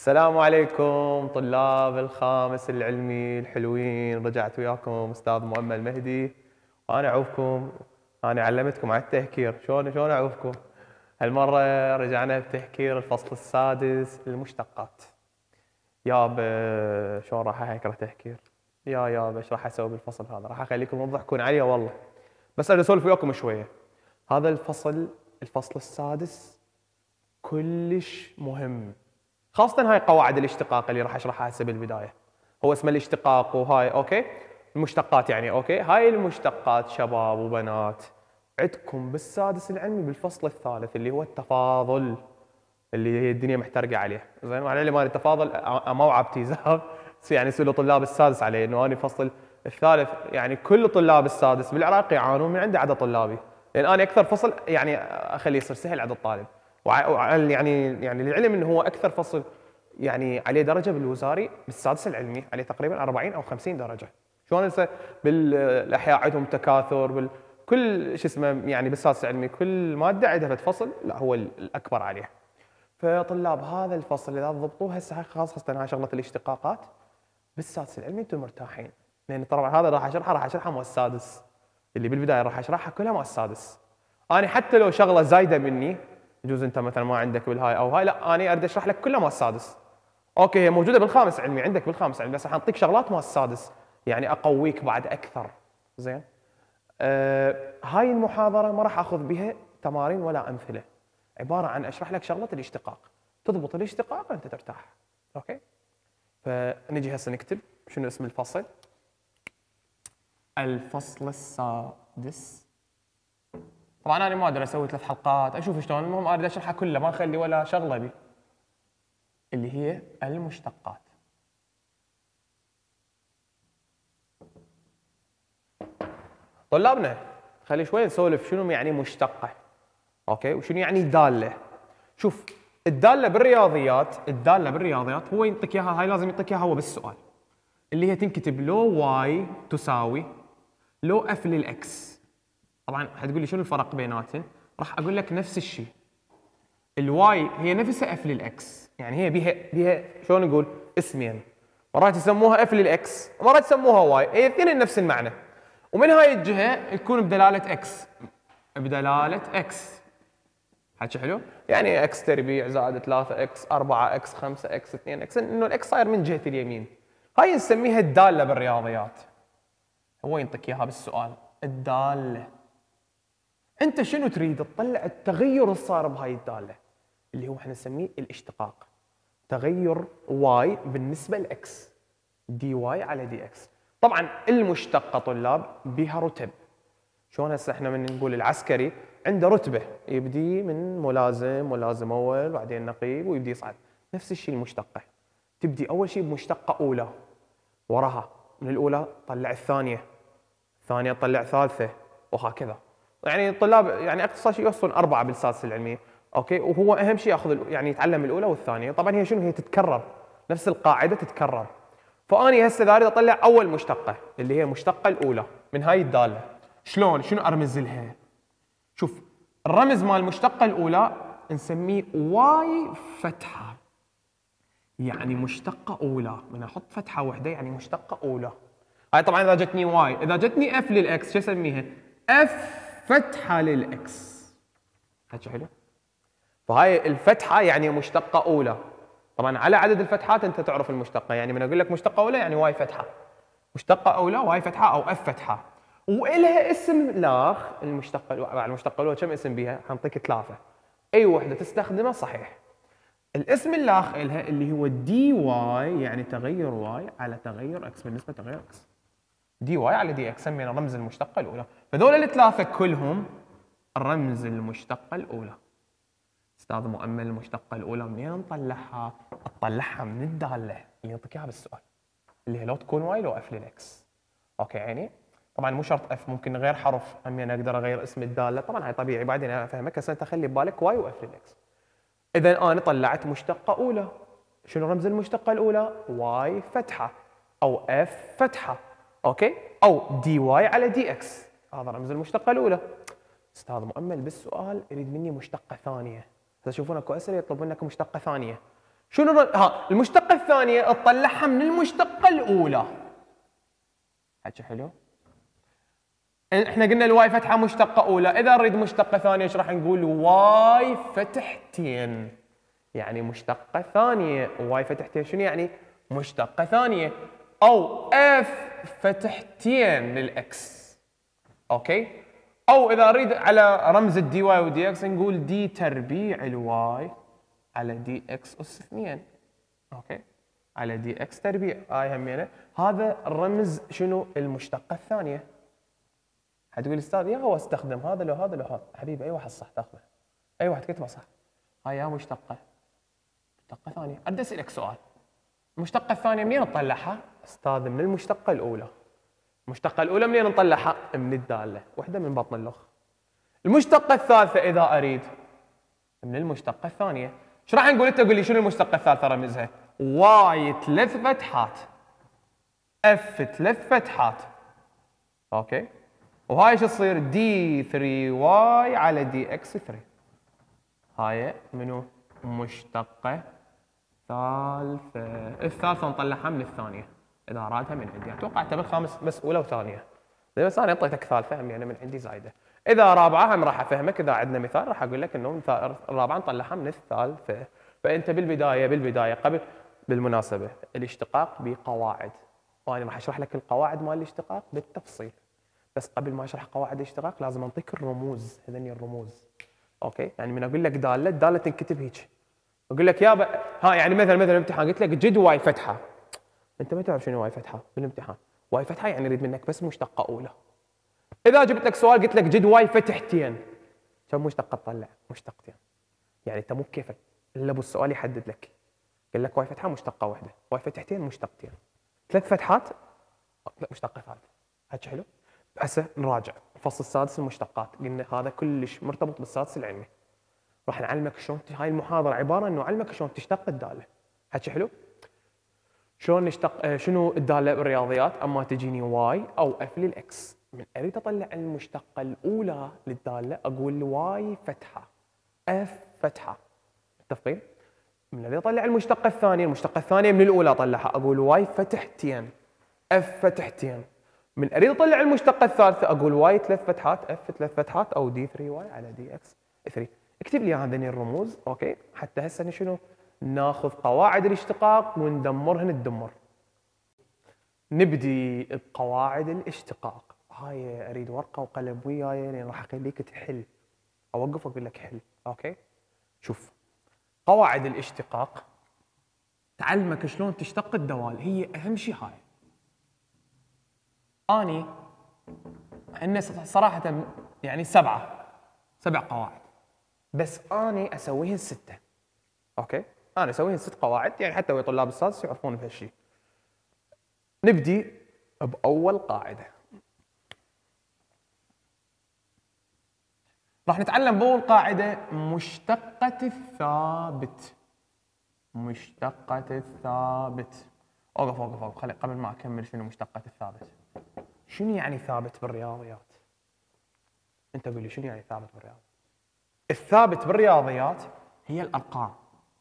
السلام عليكم طلاب الخامس العلمي الحلوين. رجعت وياكم استاذ مؤمل مهدي وانا اعوفكم. انا علمتكم على التهكير، شلون اعوفكم. هالمره رجعنا بتهكير الفصل السادس للمشتقات. يابا شلون راح اهكر تهكير؟ يابا ايش راح اسوي بالفصل هذا؟ راح اخليكم تضحكون علي والله، بس انا اسولف وياكم شويه. هذا الفصل السادس كلش مهم، خاصة هاي قواعد الاشتقاق اللي راح اشرحها هسه بالبداية. هو اسمه الاشتقاق وهاي اوكي، المشتقات يعني اوكي. هاي المشتقات شباب وبنات عندكم بالسادس العلمي بالفصل الثالث اللي هو التفاضل، اللي هي الدنيا محترقة عليه. زين، وعلى مال التفاضل موعى ابتزاز يعني يصير طلاب السادس عليه انه انا فصل الثالث، يعني كل طلاب السادس بالعراق يعانون من عندي عدد طلابي، لان انا اكثر فصل يعني اخليه يصير سهل عدد الطالب. يعني للعلم انه هو اكثر فصل يعني عليه درجه بالوزاري بالسادس العلمي، عليه تقريبا 40 او 50 درجه. شلون هسه بالاحياء عندهم تكاثر كل شو اسمه، يعني بالسادس العلمي كل ماده عندها فصل، لا هو الاكبر عليه. فطلاب هذا الفصل اذا ضبطوه هسه خاصه هاي شغله الاشتقاقات بالسادس العلمي انتم مرتاحين، لان طبعا هذا راح اشرحها مال السادس، اللي بالبدايه راح اشرحها كلها مال السادس. انا حتى لو شغله زايده مني يجوز انت مثلا ما عندك بالهاي او هاي، لا انا اريد اشرح لك كلها مال السادس. اوكي هي موجوده بالخامس علمي عندك بالخامس علمي، بس راح اعطيك شغلات مال السادس يعني اقويك بعد اكثر. زين، هاي المحاضره ما راح اخذ بها تمارين ولا امثله، عباره عن اشرح لك شغله الاشتقاق، تضبط الاشتقاق انت ترتاح. اوكي، فنجي هسه نكتب شنو اسم الفصل. الفصل السادس. طبعا انا ما ادري اسوي 3 حلقات اشوف شلون، المهم اريد اشرحها كلها ما اخلي ولا شغله بي، اللي هي المشتقات. طلابنا خلي شوي نسولف شنو يعني مشتقه، اوكي، وشنو يعني داله. شوف الداله بالرياضيات هو ينطيك اياها، هاي لازم يعطيك اياها هو بالسؤال، اللي هي تنكتب لو واي تساوي لو اف للاكس. طبعا حتقول لي شنو الفرق بيناتهم؟ راح اقول لك نفس الشيء. الواي هي نفسها اف للاكس، يعني هي بيها شلون نقول اسمين، مرات يسموها اف للاكس ومرات يسموها واي، هي الاثنين نفس المعنى. ومن هاي الجهه يكون بدلاله اكس، حكي حلو؟ يعني اكس تربيع زائد 3 اكس 4 اكس 5 اكس 2 اكس، انه الاكس صاير من جهه اليمين. هاي نسميها الداله بالرياضيات، هو ينطيك اياها بالسؤال الداله. انت شنو تريد؟ تطلع التغير اللي صار بهاي الداله، اللي هو احنا نسميه الاشتقاق. تغير واي بالنسبه لاكس، دي واي على دي اكس. طبعا المشتقه طلاب بها رتب. شلون هسه احنا من نقول العسكري عنده رتبه، يبدي من ملازم اول بعدين نقيب ويبدي يصعد. نفس الشيء المشتقه، تبدي اول شيء بمشتقه اولى، وراها من الاولى طلع الثانيه تطلع ثالثه، وهكذا. يعني الطلاب يعني اقصى شيء يوصلون 4 بالسادس العلمي، اوكي. وهو اهم شيء ياخذ يعني يتعلم الاولى والثانيه. طبعا هي شنو، هي تتكرر، نفس القاعده تتكرر. فاني هسه اذا اريد اطلع اول مشتقه اللي هي المشتقه الاولى من هاي الداله، شلون شنو ارمز لها؟ شوف الرمز مال المشتقه الاولى نسميه واي فتحه، يعني مشتقه اولى. من احط فتحه واحده يعني مشتقه اولى. هاي طبعا اذا جتني واي، اذا جتني اف للاكس شو اسميها؟ اف فتحه للاكس. حكي حلو؟ فهاي الفتحه يعني مشتقه اولى. طبعا على عدد الفتحات انت تعرف المشتقه، يعني من اقول لك مشتقه اولى يعني واي فتحه، مشتقه اولى واي فتحه او اف فتحه. والها اسم لاخ المشتقه الاولى. المشتقه الاولى كم اسم بيها؟ حنطيك 3، اي وحده تستخدمها صحيح. الاسم الاخ الها اللي هو دي واي، يعني تغير واي على تغير اكس بالنسبه لتغير اكس. دي واي على دي اكس سمينا رمز المشتقه الاولى. فذول ال3 كلهم رمز المشتقه الاولى. استاذ مؤمل المشتقه الاولى منين نطلعها؟ تطلعها من الداله اللي يعطيك اياها بالسؤال، اللي هي لو تكون واي لو اف للاكس. اوكي يعني طبعا مو شرط اف، ممكن غير حرف، همين اقدر اغير اسم الداله. طبعا هاي طبيعي بعدين انا افهمك، هسه انت خلي ببالك واي واف للاكس. اذا انا طلعت مشتقه اولى، شنو رمز المشتقه الاولى؟ واي فتحه او اف فتحه، اوكي، او دي واي على دي اكس، هذا رمز المشتقه الاولى. استاذ مؤمل بالسؤال يريد مني مشتقه ثانيه. هسه شوفون اكو اسئله يطلب منك مشتقه ثانيه. شنو المشتقة الثانية تطلعها من المشتقة الأولى. حكي حلو؟ احنا قلنا الواي فتحة مشتقة أولى، إذا نريد مشتقة ثانية ايش راح نقول؟ واي فتحتين. يعني مشتقة ثانية، واي فتحتين شنو يعني؟ مشتقة ثانية. أو اف فتحتين للإكس. أوكي؟ أو إذا أريد على رمز الدي واي ودي إكس نقول دي تربيع الواي على دي إكس أس 2. أوكي؟ على دي إكس تربيع. هاي همينة. هذا الرمز شنو؟ المشتقة الثانية. حتقول استاذ يا هو استخدم هذا لو هذا لو هذا. حبيبي أي واحد صح تاخذه. أي واحد كتبه صح. هاي يا مشتقة. مشتقة ثانية. أريد أسألك سؤال. المشتقة الثانية منين نطلعها؟ أستاذ من المشتقة الأولى. المشتقة الأولى منين نطلعها؟ من الدالة، وحدة من بطن اللغة. المشتقة الثالثة إذا أريد من المشتقة الثانية. ايش راح نقول؟ أنت قول لي شنو المشتقة الثالثة رمزها؟ واي 3 فتحات، اف 3 فتحات. أوكي؟ وهاي ايش تصير؟ دي 3 واي على دي اكس 3. هاي منو؟ مشتقة ثالثة. الثالثة نطلعها من الثانية إذا أرادها من عندي. أتوقع اعتبر خامس بس أولى وثانية. بس أنا أعطيتك ثالثة هم يعني من عندي زايدة. إذا رابعة هم راح أفهمك. إذا عندنا مثال راح أقول لك إنه الرابعة نطلعها من الثالثة. فأنت بالبداية قبل بالمناسبة الاشتقاق بقواعد، وأنا راح أشرح لك القواعد مال الاشتقاق بالتفصيل. بس قبل ما أشرح قواعد الاشتقاق لازم أعطيك الرموز. هذني الرموز. أوكي؟ يعني من أقول لك دالة، الدالة تنكتب هيك. اقول لك يابا ها يعني مثلا الامتحان قلت لك جد واي فتحه، انت ما تعرف شنو واي فتحه بالامتحان. واي فتحه يعني يريد منك بس مشتقه اولى. اذا جبت لك سؤال قلت لك جد واي فتحتين، كم مشتقه تطلع؟ مشتقتين. يعني انت مو بكيفك الا ابو السؤال يحدد لك. قال لك واي فتحه مشتقه واحده، واي فتحتين مشتقتين، 3 فتحات لا مشتقه ثالثه. هذا حلو. هسه نراجع الفصل السادس المشتقات. قلنا هذا كلش مرتبط بالسادس العلمي. راح نعلمك شلون هاي المحاضره عباره انه نعلمك شلون تشتق الداله. حكي حلو؟ شلون نشتق شنو الداله بالرياضيات؟ اما تجيني واي او اف للاكس، من اريد اطلع المشتقه الاولى للداله اقول واي فتحه اف فتحه. متفقين؟ من اريد اطلع المشتقه الثانيه من الاولى اطلعها اقول واي فتحتين اف فتحتين. من اريد اطلع المشتقه الثالثه اقول واي 3 فتحات اف 3 فتحات او دي 3 واي على دي اكس 3. اكتب لي هذين الرموز. اوكي؟ حتى هسه شنو؟ ناخذ قواعد الاشتقاق وندمرهن الدمر. نبدي بقواعد الاشتقاق. هاي اريد ورقه وقلم وياي لان راح اخليك تحل. اوقف واقول لك حل. اوكي؟ شوف قواعد الاشتقاق تعلمك شلون تشتق الدوال. هي اهم شيء هاي. اني عندنا صراحه يعني 7 قواعد، بس اني اسويهن 6. اوكي؟ انا اسويهن 6 قواعد يعني حتى ويا طلاب السادس يعرفون بهالشيء. نبدي باول قاعده. راح نتعلم باول قاعده مشتقه الثابت. مشتقه الثابت. اوقف خلي قبل ما اكمل شنو مشتقه الثابت. شنو يعني ثابت بالرياضيات؟ انت قول لي شنو يعني ثابت بالرياضيات؟ الثابت بالرياضيات هي الارقام.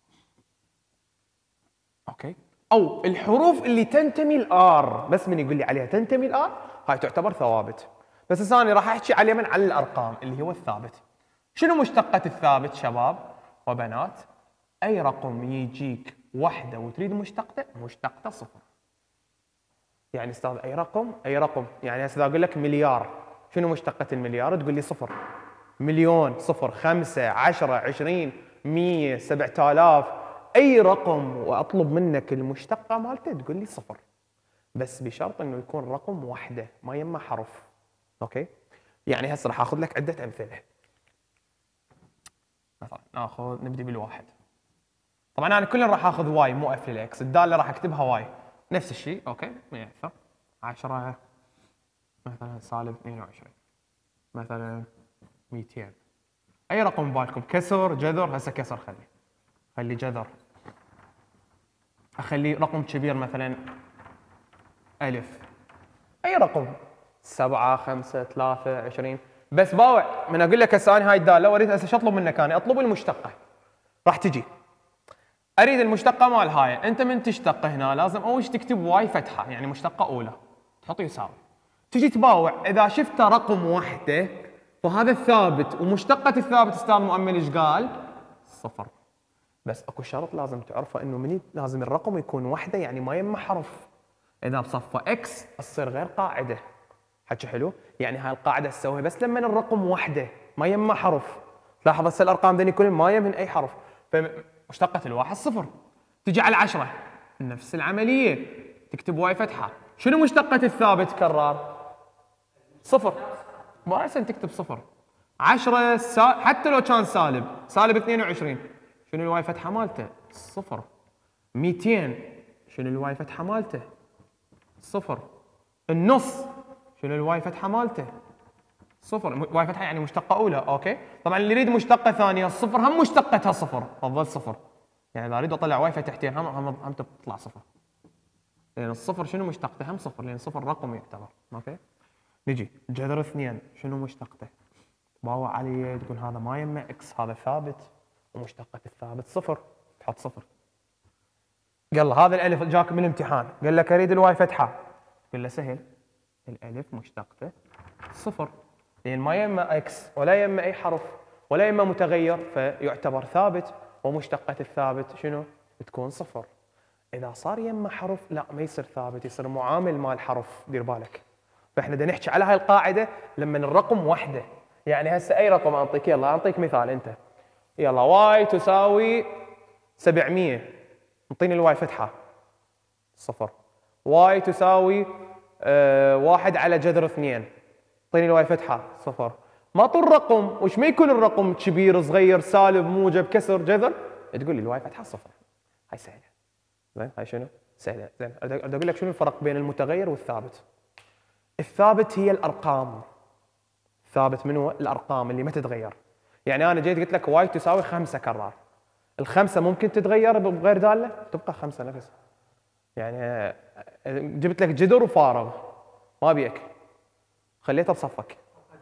اوكي؟ او الحروف اللي تنتمي الار، بس من يقول لي عليها تنتمي الار هاي تعتبر ثوابت. بس ثاني راح احكي عليه من على الارقام اللي هو الثابت. شنو مشتقة الثابت شباب وبنات؟ اي رقم يجيك وحده وتريد مشتقته 0. يعني استاذ اي رقم يعني هسه اقول لك مليار، شنو مشتقة المليار؟ تقول لي 0. مليون 0، 5، 10، 20، 100، 7000، اي رقم واطلب منك المشتقة مالته تقول لي 0. بس بشرط انه يكون رقم وحده ما يما حرف. اوكي؟ يعني هسه راح اخذ لك عدة امثلة. مثلا نبدي بالواحد. طبعا انا كلن راح اخذ واي مو اف للاكس، الداله راح اكتبها واي نفس الشيء. اوكي؟ 10 مثلا سالب 22 مثلا 200. اي رقم ببالكم، كسر جذر. هسه كسر خلي جذر. اخلي رقم كبير مثلا الف. اي رقم 7 5 3 20. بس باوع من اقول لك هسه انا هاي الداله واريد هسه شو اطلب منك؟ انا اطلب المشتقه. راح تجي اريد المشتقه مال هاي. انت من تشتق هنا لازم اول شيء تكتب واي فتحه، يعني مشتقه اولى تحط يساوي. تجي تباوع اذا شفت رقم وحده فهذا الثابت، ومشتقه الثابت استاذ مؤمل ايش قال؟ صفر. بس اكو شرط لازم تعرفه، انه من لازم الرقم يكون وحده، يعني ما يمه حرف. اذا بصفه اكس تصير غير قاعده. حكي حلو؟ يعني هاي القاعده تسويها بس لما الرقم وحده ما يمه حرف. تلاحظ هسه الارقام ذني كلهم ما يمهن اي حرف، فمشتقه الواحد صفر. تجي على 10 نفس العمليه، تكتب واي فتحه. شنو مشتقه الثابت كرار؟ صفر. ما احسن تكتب صفر. 10 حتى لو كان سالب 22 شنو الواي فتحه مالته؟ صفر. 200 شنو الواي فتحه مالته؟ صفر. النص شنو الواي فتحه مالته؟ صفر. واي فتحه يعني مشتقه اولى، اوكي؟ طبعا اللي يريد مشتقه ثانيه الصفر هم مشتقتها صفر، تظل صفر. يعني اذا اريد اطلع واي فتحتين هم تطلع صفر. لان الصفر شنو مشتقته؟ هم صفر، لان صفر رقم يعتبر، اوكي؟ نجي جذر 2 شنو مشتقته؟ باوع عليه تقول هذا ما يمه اكس، هذا ثابت ومشتقة الثابت صفر، تحط صفر. قال هذا الالف جاك من الامتحان قال لك اريد الواي فتحه، قل له سهل، الالف مشتقته صفر، لان ما يمه اكس ولا يمه اي حرف ولا يمه متغير، فيعتبر ثابت، ومشتقة الثابت شنو؟ تكون صفر. اذا صار يمه حرف لا ما يصير ثابت، يصير معامل مال حرف، دير بالك. فاحنا بدنا نحكي على هاي القاعده لما الرقم وحده. يعني هسه اي رقم اعطيك، يلا اعطيك مثال انت، يلا واي تساوي 700، انطيني الواي فتحه صفر. واي تساوي 1 على جذر 2، انطيني الواي فتحه صفر. ما طول رقم، وش ما يكون الرقم كبير صغير سالب موجب كسر جذر، تقول لي الواي فتحه صفر. هاي سهله. زين هاي شنو؟ سهله. زين اريد اقول لك شنو الفرق بين المتغير والثابت. الثابت هي الارقام. ثابت منو؟ الارقام اللي ما تتغير. يعني انا جيت قلت لك واي تساوي 5 كرار، الخمسه ممكن تتغير بغير داله؟ تبقى 5 نفسها. يعني جبت لك جذر وفارغ ما بيك، خليتها بصفك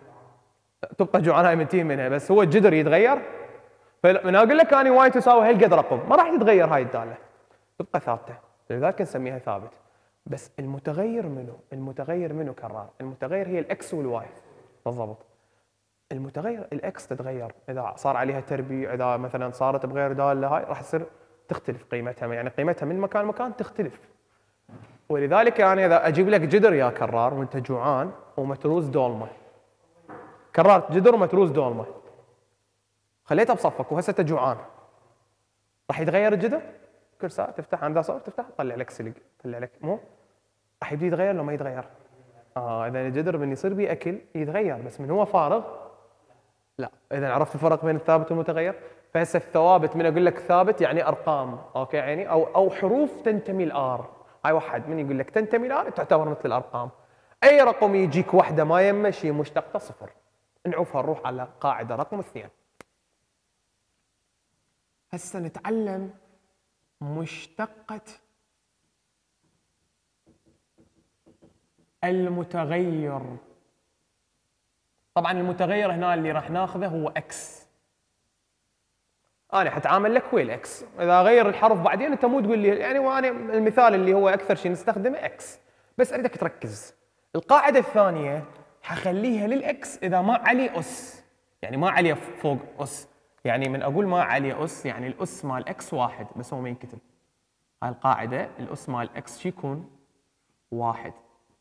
تبقى جوعان، هاي منتهي منها. بس هو الجذر يتغير، فمن اقول لك اني واي تساوي هالقد رقم ما راح تتغير هاي الداله، تبقى ثابته، لذلك نسميها ثابت. بس المتغير منو؟ المتغير منو كرار؟ المتغير هي الاكس والواي بالضبط. المتغير الاكس تتغير اذا صار عليها تربيع، اذا مثلا صارت بغير داله هاي راح تصير تختلف قيمتها، يعني قيمتها من مكان لمكان تختلف. ولذلك يعني اذا اجيب لك جدر يا كرار وانت جوعان ومتروس دولمه، كررت جدر ومتروس دولمه خليتها بصفك وهسه انت جوعان، راح يتغير الجدر؟ كل ساعه تفتح عندها صور تفتح طلع لك سلق، طلع لك مو راح يبدي يتغير لو ما يتغير. اذا الجدر من يصير بيه اكل يتغير، بس من هو فارغ لا. اذا عرفت الفرق بين الثابت والمتغير. فهسه الثوابت من اقول لك ثابت يعني ارقام، اوكي يعني او حروف تنتمي لار. هاي واحد من يقول لك تنتمي لار تعتبر مثل الارقام. اي رقم يجيك وحده ما يمه شيء مشتقته صفر. نعوفها نروح على قاعده رقم 2. هسه نتعلم مشتقة المتغير. طبعا المتغير هنا اللي راح ناخذه هو اكس. انا حتعامل لك ويا الاكس، اذا غير الحرف بعدين انت مو تقول لي يعني، وانا المثال اللي هو اكثر شيء نستخدمه اكس، بس اريدك تركز. القاعده الثانيه حخليها للاكس اذا ما عليه اس، يعني ما عليه فوق اس. يعني من اقول ما عليه اس يعني الاس مال اكس واحد، بس هو ما ينكتب. هاي القاعده الاس مال اكس شو يكون؟ واحد.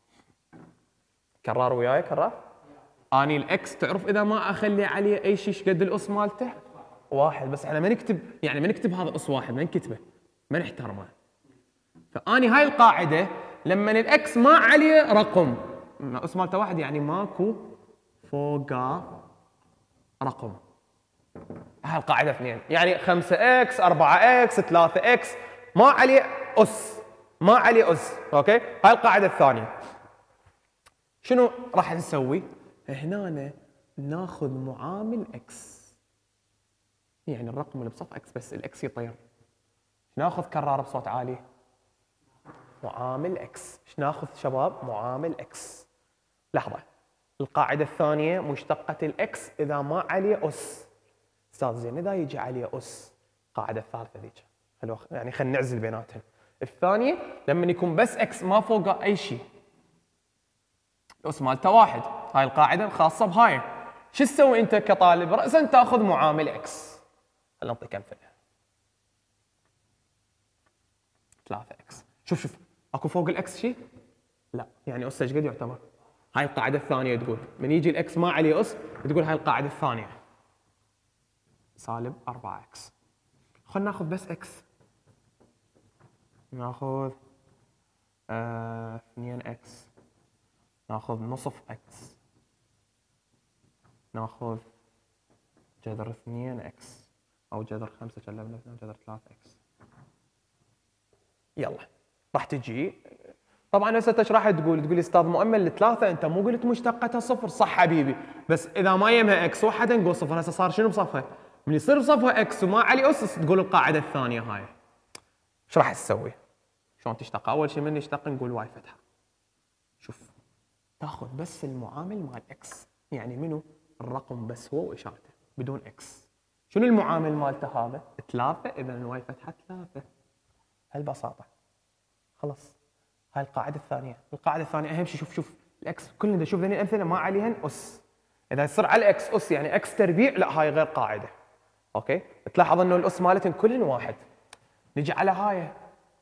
كرر وياي كرر. اني الاكس تعرف اذا ما اخلي عليه اي شيء قد الاس مالته؟ واحد. بس احنا ما نكتب، يعني ما نكتب هذا اس واحد، ما نكتبه، ما نحترمه. فاني هاي القاعده لما الاكس ما عليه رقم، اس مالته واحد يعني ماكو فوقه رقم. هاي القاعده 2، يعني 5 اكس 4 اكس 3 اكس ما عليه اس، ما عليه اس، اوكي؟ هاي القاعده الثانيه. شنو راح نسوي؟ هنا ناخذ معامل اكس، يعني الرقم اللي بصف اكس بس الاكس يطير. ناخذ كرار بصوت عالي، معامل اكس. ايش ناخذ شباب؟ معامل اكس. لحظه، القاعده الثانيه مشتقه الاكس اذا ما عليه اس. استاذ زين اذا يجي عليه اس، القاعده الثالثه ذيك يعني خلينا نعزل بيناتهم. الثانيه لما يكون بس اكس ما فوقه اي شيء، الاس مالته واحد، هاي القاعده الخاصه بهاي. شو تسوي انت كطالب؟ راسا تاخذ معامل اكس. خلينا نعطيك امثله. 3 اكس. شوف اكو فوق الاكس شيء؟ لا، يعني اس ايش قد يعتبر؟ هاي القاعده الثانيه تقول من يجي الاكس ما عليه اس، تقول هاي القاعده الثانيه سالب 4 اكس. خلينا ناخذ بس اكس. ناخذ 2 اكس، ناخذ نصف اكس، ناخذ جذر 2 اكس او جذر 5 قلبنا جذر 3 اكس. يلا راح تجي طبعا هسه ايش راح تقول؟ تقول استاذ مؤمل الثلاثه انت مو قلت مشتقتها صفر؟ صح حبيبي، بس اذا ما يمها اكس وحده نقول صفر. هسه صار شنو بصفها؟ من يصير بصفها اكس وما عليه اس تقول القاعده الثانيه هاي. ايش راح تسوي؟ شلون تشتق؟ اول شيء من نشتق نقول واي فتحه. شوف تاخذ بس المعامل مال اكس، يعني منو؟ الرقم بس هو واشارته بدون اكس. شنو المعامل مالته هذا؟ 3، اذا الواي فتحه 3. هالبساطه. خلص هاي القاعده الثانيه. القاعده الثانيه اهم شيء شوف الاكس كلنا شوف ذني الامثله ما عليهن اس. اذا يصير على الاكس اس يعني اكس تربيع، لا هاي غير قاعده. اوكي؟ تلاحظ انه الاس مالتهم كلن واحد. نجي على هاي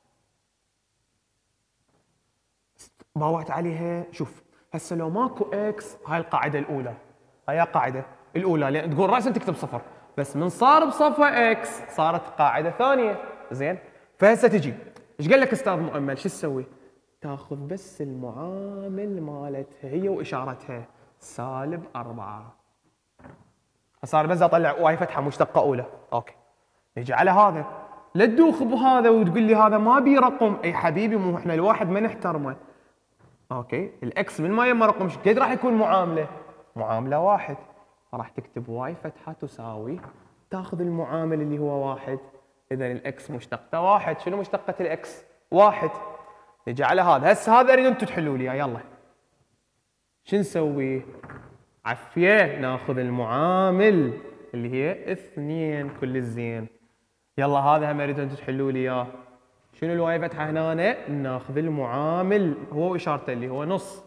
باوعت عليها. شوف هسه لو ماكو اكس هاي القاعده الاولى، هاي قاعده الاولى لان تقول راسا تكتب صفر، بس من صار بصفها اكس صارت قاعده ثانيه. زين؟ فهسه تجي ايش قال لك استاذ مؤمل؟ شو تسوي؟ تاخذ بس المعامل مالتها هي واشارتها سالب 4. صار بس اطلع واي فتحه مشتقه اولى. اوكي نجي على هذا، لا تدوخ بهذا وتقول لي هذا ما بي رقم. اي حبيبي مو احنا الواحد ما نحترمه. اوكي الاكس من ما يما رقم ايش قد راح يكون معامله؟ معامله واحد. فراح تكتب واي فتحه تساوي تاخذ المعامل اللي هو واحد، اذا الاكس مشتقته واحد. شنو مشتقه الاكس؟ واحد. نجي على هذا، هسه هذا اريد انتم تحلوا لي يلا. شو نسوي؟ عفيه ناخذ المعامل اللي هي 2 كل الزين. يلا هذا هم اريد انتم تحلوا لي اياه. شنو الواي فتحه هنا؟ ناخذ المعامل هو واشارته اللي هو نص.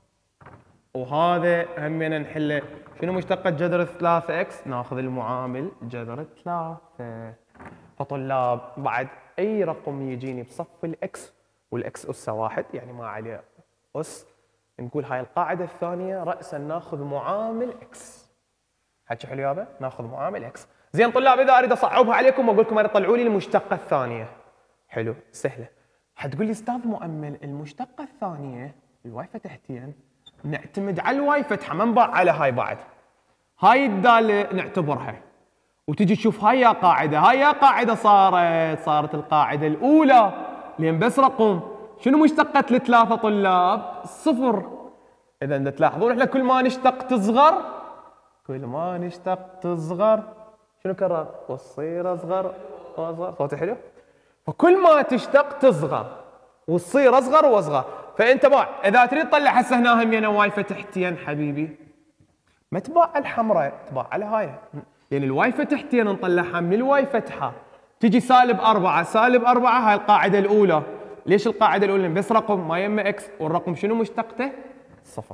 وهذا همنا نحله. شنو مشتقة جذر 3 اكس؟ ناخذ المعامل جذر 3. فطلاب بعد اي رقم يجيني بصف الاكس والاكس اسه واحد يعني ما عليه اس، نقول هاي القاعده الثانيه راسا ناخذ معامل اكس. حكي حلو يابا؟ ناخذ معامل اكس. زين طلاب اذا اريد اصعبها عليكم واقول لكم اريد طلعوا لي المشتقه الثانيه. حلو سهله. حتقول لي استاذ مؤمل المشتقه الثانيه الواي فتحتين نعتمد على الواي فتحه ما نباع على هاي بعد. هاي الداله نعتبرها وتجي تشوف هاي يا قاعده، هاي يا قاعده صارت القاعده الاولى لين بس رقم. شنو مشتقه الثلاثه طلاب؟ صفر. اذا تلاحظون احنا كل ما نشتق تصغر، كل ما نشتق تصغر. شنو كرر؟ وتصير اصغر واصغر. صوتي حلو؟ فكل ما تشتق تصغر وتصير اصغر واصغر. فانت باع اذا تريد تطلع هسه هنا همينه واي فتحتين حبيبي ما تباع على الحمراء، تباع على هاي. يعني الواي فتحتين نطلعها من الواي فتحه تجي سالب 4. سالب 4 هاي القاعده الاولى. ليش القاعده الاولى؟ بس رقم ما يمه اكس والرقم شنو مشتقته؟ صفر.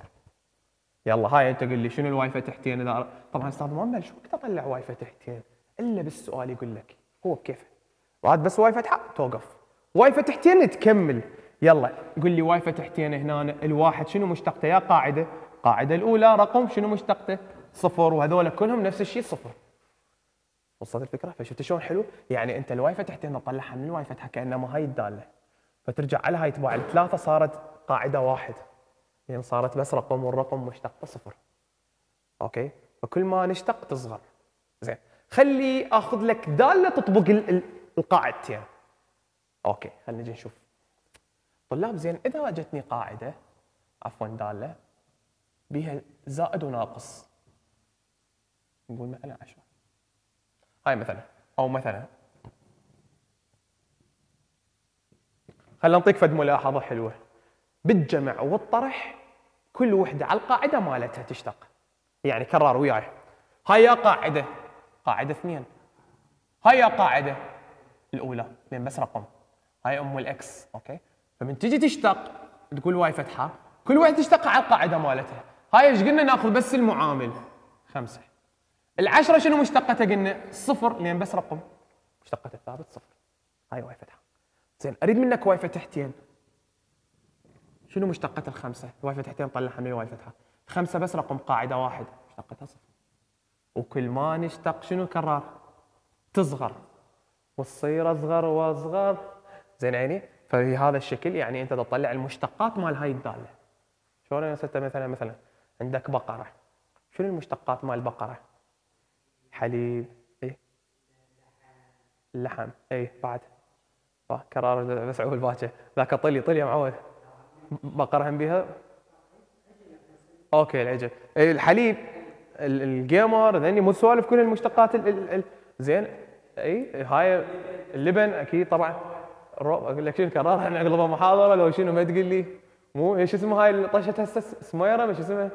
يلا هاي انت قل لي شنو الواي فتحتين؟ اذا طبعا استاذ مؤمل شو وقت اطلع واي فتحتين؟ الا بالسؤال يقول لك هو بكيفه. بعد بس واي فتحه توقف، واي فتحتين تكمل. يلا قل لي واي فتحتين هنا الواحد شنو مشتقته يا قاعده؟ القاعده الاولى رقم شنو مشتقته؟ صفر. وهذول كلهم نفس الشيء صفر. وصلت الفكره؟ فشفت شلون حلو؟ يعني انت الواي فتحتين نطلعها من الواي فتحه كانما هاي الداله، فترجع على هاي تباع الثلاثه صارت قاعده واحد، يعني صارت بس رقم والرقم مشتقته صفر. اوكي؟ فكل ما نشتق تصغر. زين خلي اخذ لك داله تطبق القاعدتين. اوكي خلينا نجي نشوف. طلاب زين اذا اجتني قاعده عفوا داله بها زائد وناقص، نقول مثلا 10 هاي مثلا، او مثلا خلينا نعطيك فد ملاحظه حلوه. بالجمع والطرح كل وحده على القاعده مالتها تشتق. يعني كرر وياي. هاي يا قاعده، قاعده 2. هاي يا قاعده الاولى لان بس رقم، هاي ام الاكس. اوكي، فمن تجي تشتق تقول واي فتحه، كل واحد تشتق على القاعده مالتها. هاي ايش قلنا؟ ناخذ بس المعامل 5. ال10 شنو مشتقتها؟ قلنا صفر لان بس رقم، مشتقة الثابت صفر. هاي واي فتحه. زين، اريد منك واي فتحتين. شنو مشتقة الخمسة؟ واي فتحتين طلعها من الواي فتحة. 5 بس رقم، قاعدة 1 مشتقتها صفر. وكل ما نشتق شنو كرر؟ تصغر وتصير اصغر واصغر. زين عيني؟ ففي هذا الشكل يعني انت تطلع المشتقات مال هاي الدالة. شلون يا ستة؟ مثلا عندك بقرة، شنو المشتقات مال البقرة؟ حليب، اي اللحم، اي بعد كرار بس عول باكر ذاك طلي يا معود. بقرة هم بيها. اوكي العجل، الحليب، الجيمر، ذني مو سوالف كل المشتقات زين. اي هاي اللبن اكيد طبعا. اقول لك شنو كرارها نقلبها محاضره لو شنو ما تقول لي. مو ايش اسمها هاي اللي طشت هسه؟ سميره، مش اسمها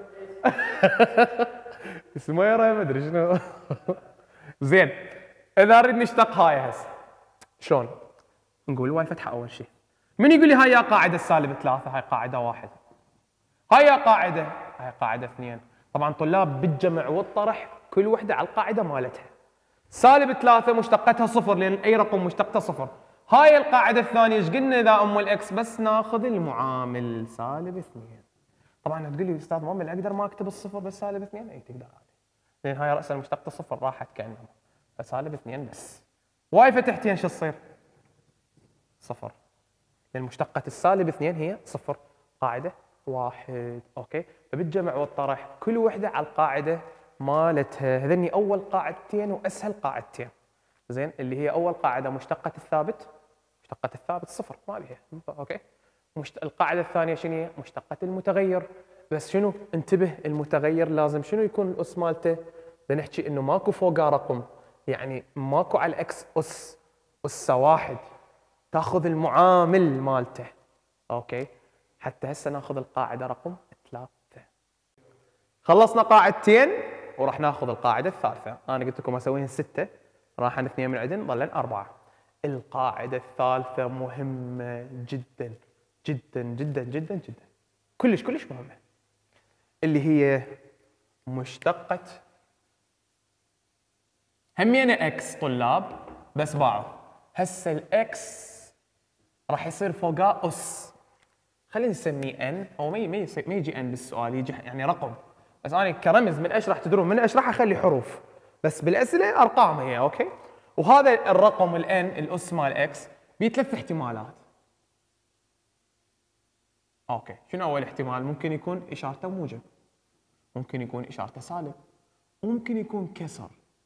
سميره ما ادري شنو زين، اذا نريد نشتق هاي هسه شلون؟ نقول واي فتحه اول شيء. من يقول لي هاي يا قاعده السالب 3، هاي قاعده 1، هاي يا قاعده، هاي قاعده 2. طبعا طلاب بالجمع والطرح كل وحده على القاعده مالتها. سالب 3 مشتقتها صفر لان اي رقم مشتقته صفر. هاي القاعده الثانيه ايش قلنا؟ اذا ام الاكس بس ناخذ المعامل سالب 2. طبعا تقول لي استاذ مؤمن اقدر ما اكتب الصفر بس سالب 2؟ اي تقدر عادي، لان هاي راس المشتقه صفر راحت كانها، فسالب 2 بس. واي فتحتين شو تصير؟ صفر، لان مشتقه السالب 2 هي صفر، قاعده 1. اوكي، فبالجمع والطرح كل وحده على القاعده مالتها. هذني اول قاعدتين واسهل قاعدتين. زين، اللي هي اول قاعده مشتقه الثابت، مشتقه الثابت صفر ما بيها. اوكي، القاعده الثانيه شنو هي؟ مشتقه المتغير. بس شنو؟ انتبه، المتغير لازم شنو يكون الاس مالته؟ نحكي انه ماكو فوقه رقم، يعني ماكو على الاكس اس 1، تاخذ المعامل مالته. اوكي، حتى هسه ناخذ القاعده رقم 3. خلصنا قاعدتين وراح ناخذ القاعده الثالثه. انا قلت لكم اسويهن 6، راح 2 من عندن ظلن 4. القاعده الثالثه مهمه جدا جدا جدا جدا جدا، كلش مهمه، اللي هي مشتقه همينه اكس طلاب بس باعوا. هسه الاكس راح يصير فوقها اس، خلينا نسميه ان، او ما يجي ان بالسؤال، يجي يعني رقم. بس انا كرمز من اشرح تدرون من اشرح اخلي حروف، بس بالاسئله ارقام هي. اوكي، وهذا الرقم الان الاس مال اكس بثلاث احتمالات. اوكي، شنو اول احتمال؟ ممكن يكون اشارته موجب، ممكن يكون اشارته سالب، وممكن يكون كسر.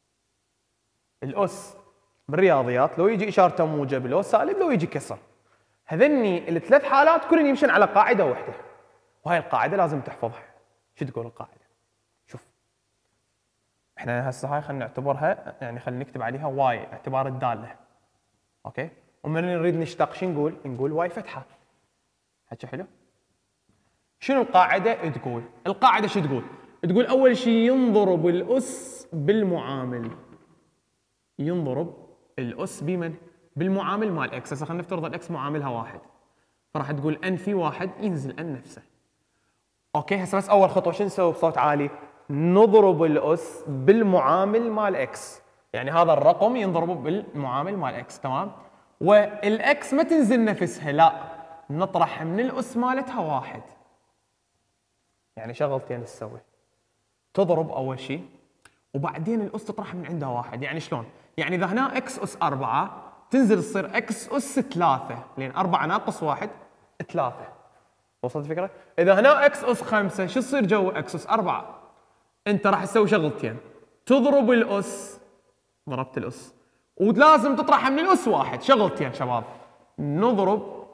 الاس بالرياضيات لو يجي اشارته موجب، لو سالب، لو يجي كسر. هذني الثلاث حالات كلهم يمشون على قاعده واحده، وهاي القاعده لازم تحفظها. شو تقول القاعده؟ شوف، احنا هسه هاي خلينا نعتبرها، يعني خلينا نكتب عليها واي اعتبار الداله. اوكي، ومن نريد نشتق شو نقول؟ نقول واي فتحه. حكي حلو؟ شنو القاعده تقول؟ القاعده شو تقول؟ تقول اول شيء ينضرب الاس بالمعامل. ينضرب الاس بمن؟ بالمعامل مال اكس. هسه خلينا نفترض الاكس معاملها 1، فراح تقول ان في 1 ينزل ان نفسه. اوكي، هسه بس اول خطوه شو نسوي بصوت عالي؟ نضرب الاس بالمعامل مال اكس، يعني هذا الرقم ينضرب بالمعامل مال اكس. تمام، والاكس ما تنزل نفسها، لا، نطرح من الاس مالتها 1. يعني شغلتين تسوي، تضرب اول شيء وبعدين الاس تطرح من عندها 1. يعني شلون؟ يعني اذا هنا اكس اس 4 تنزل تصير اكس اس 3، لان 4 ناقص 1 3. وصلت الفكره؟ اذا هنا اكس اس 5 شو تصير جوا اكس اس 4؟ انت راح تسوي شغلتين، تضرب الاس، ضربت الاس، ولازم تطرح من الاس 1. شغلتين شباب، نضرب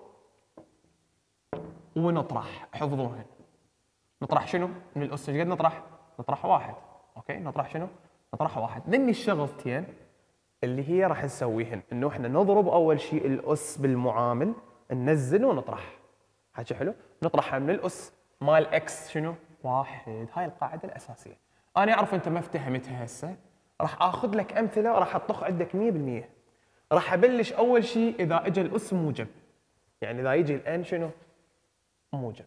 ونطرح، حفظوهن. نطرح شنو؟ من الاس ايش قد نطرح؟ نطرح 1. اوكي، نطرح شنو؟ نطرح 1. ذني الشغلتين اللي هي راح نسويهن، انه احنا نضرب اول شيء الاس بالمعامل، ننزل ونطرح. حكي حلو؟ نطرحها من الاس مال اكس شنو؟ 1. هاي القاعده الاساسيه. انا اعرف انت ما افتهمتها هسه، راح اخذ لك امثله وراح اطخ عندك 100%. راح ابلش اول شيء اذا اجى الاس موجب، يعني اذا يجي الان شنو؟ موجب.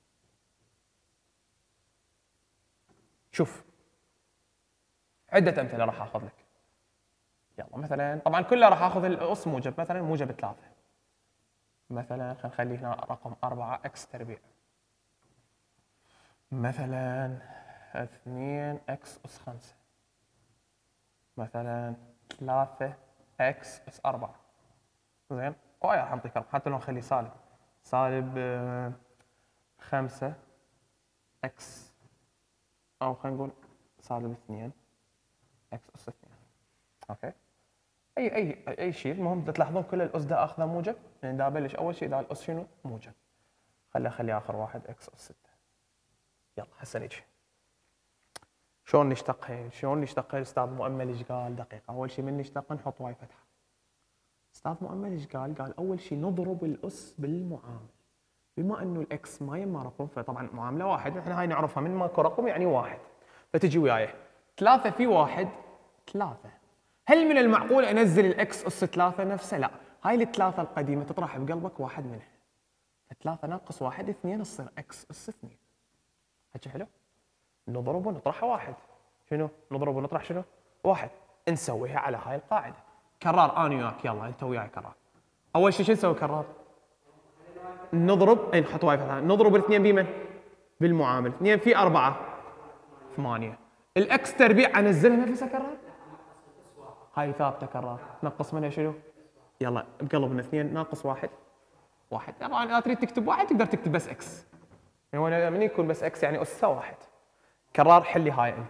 شوف عده امثله راح اخذ لك. يلا مثلا طبعا كلها راح اخذ الاس موجب، مثلا موجب 3. مثلا خلينا نخلي هنا رقم 4 اكس تربيع. مثلا 2 اكس اس 5. مثلا 3 اكس اس 4. زين؟ وايد راح اعطيك حتى لو نخليه سالب. سالب 5 اكس، او خلينا نقول سالب 2 اكس اس 2. اوكي؟ اي شيء، المهم تلاحظون كل الاس دا اخذه موجب، يعني دا ابلش اول شيء دا الاس شنو؟ موجب. خلي اخر واحد اكس اس 6. يلا هسه نجي. شلون نشتقها؟ شلون نشتقها؟ الاستاذ مؤمل ايش قال؟ دقيقه، اول شيء من نشتق نحط واي فتحه. استاذ مؤمل ايش قال؟ قال اول شيء نضرب الاس بالمعامل. بما انه الاكس ما يما رقم، فطبعا معامله واحد، احنا هاي نعرفها من ماكو رقم يعني واحد. فتجي وياي 3 في 1 3. هل من المعقول انزل الاكس اس 3 نفسه؟ لا، هاي الثلاثه القديمه تطرح بقلبك واحد منها. 3 ناقص 1 2 تصير اكس اس 2. حكي حلو؟ نضرب ونطرح واحد. شنو؟ نضرب ونطرح شنو؟ واحد. نسويها على هاي القاعده. كرار انا وياك، يلا انت وياي كرار. اول شيء شو نسوي كرار؟ نضرب، نحط واي فتحه، نضرب الاثنين بمن؟ بالمعامل. 2 في 4 8. الاكس تربيع انزلها نفسها كرار؟ هاي ثابته كرار، نقص منها شنو؟ يلا بقلبنا 2 ناقص 1 1. طبعا اذا تريد تكتب واحد تقدر تكتب بس اكس. يعني من يكون بس اكس يعني اسها 1. كرار حلي هاي انت.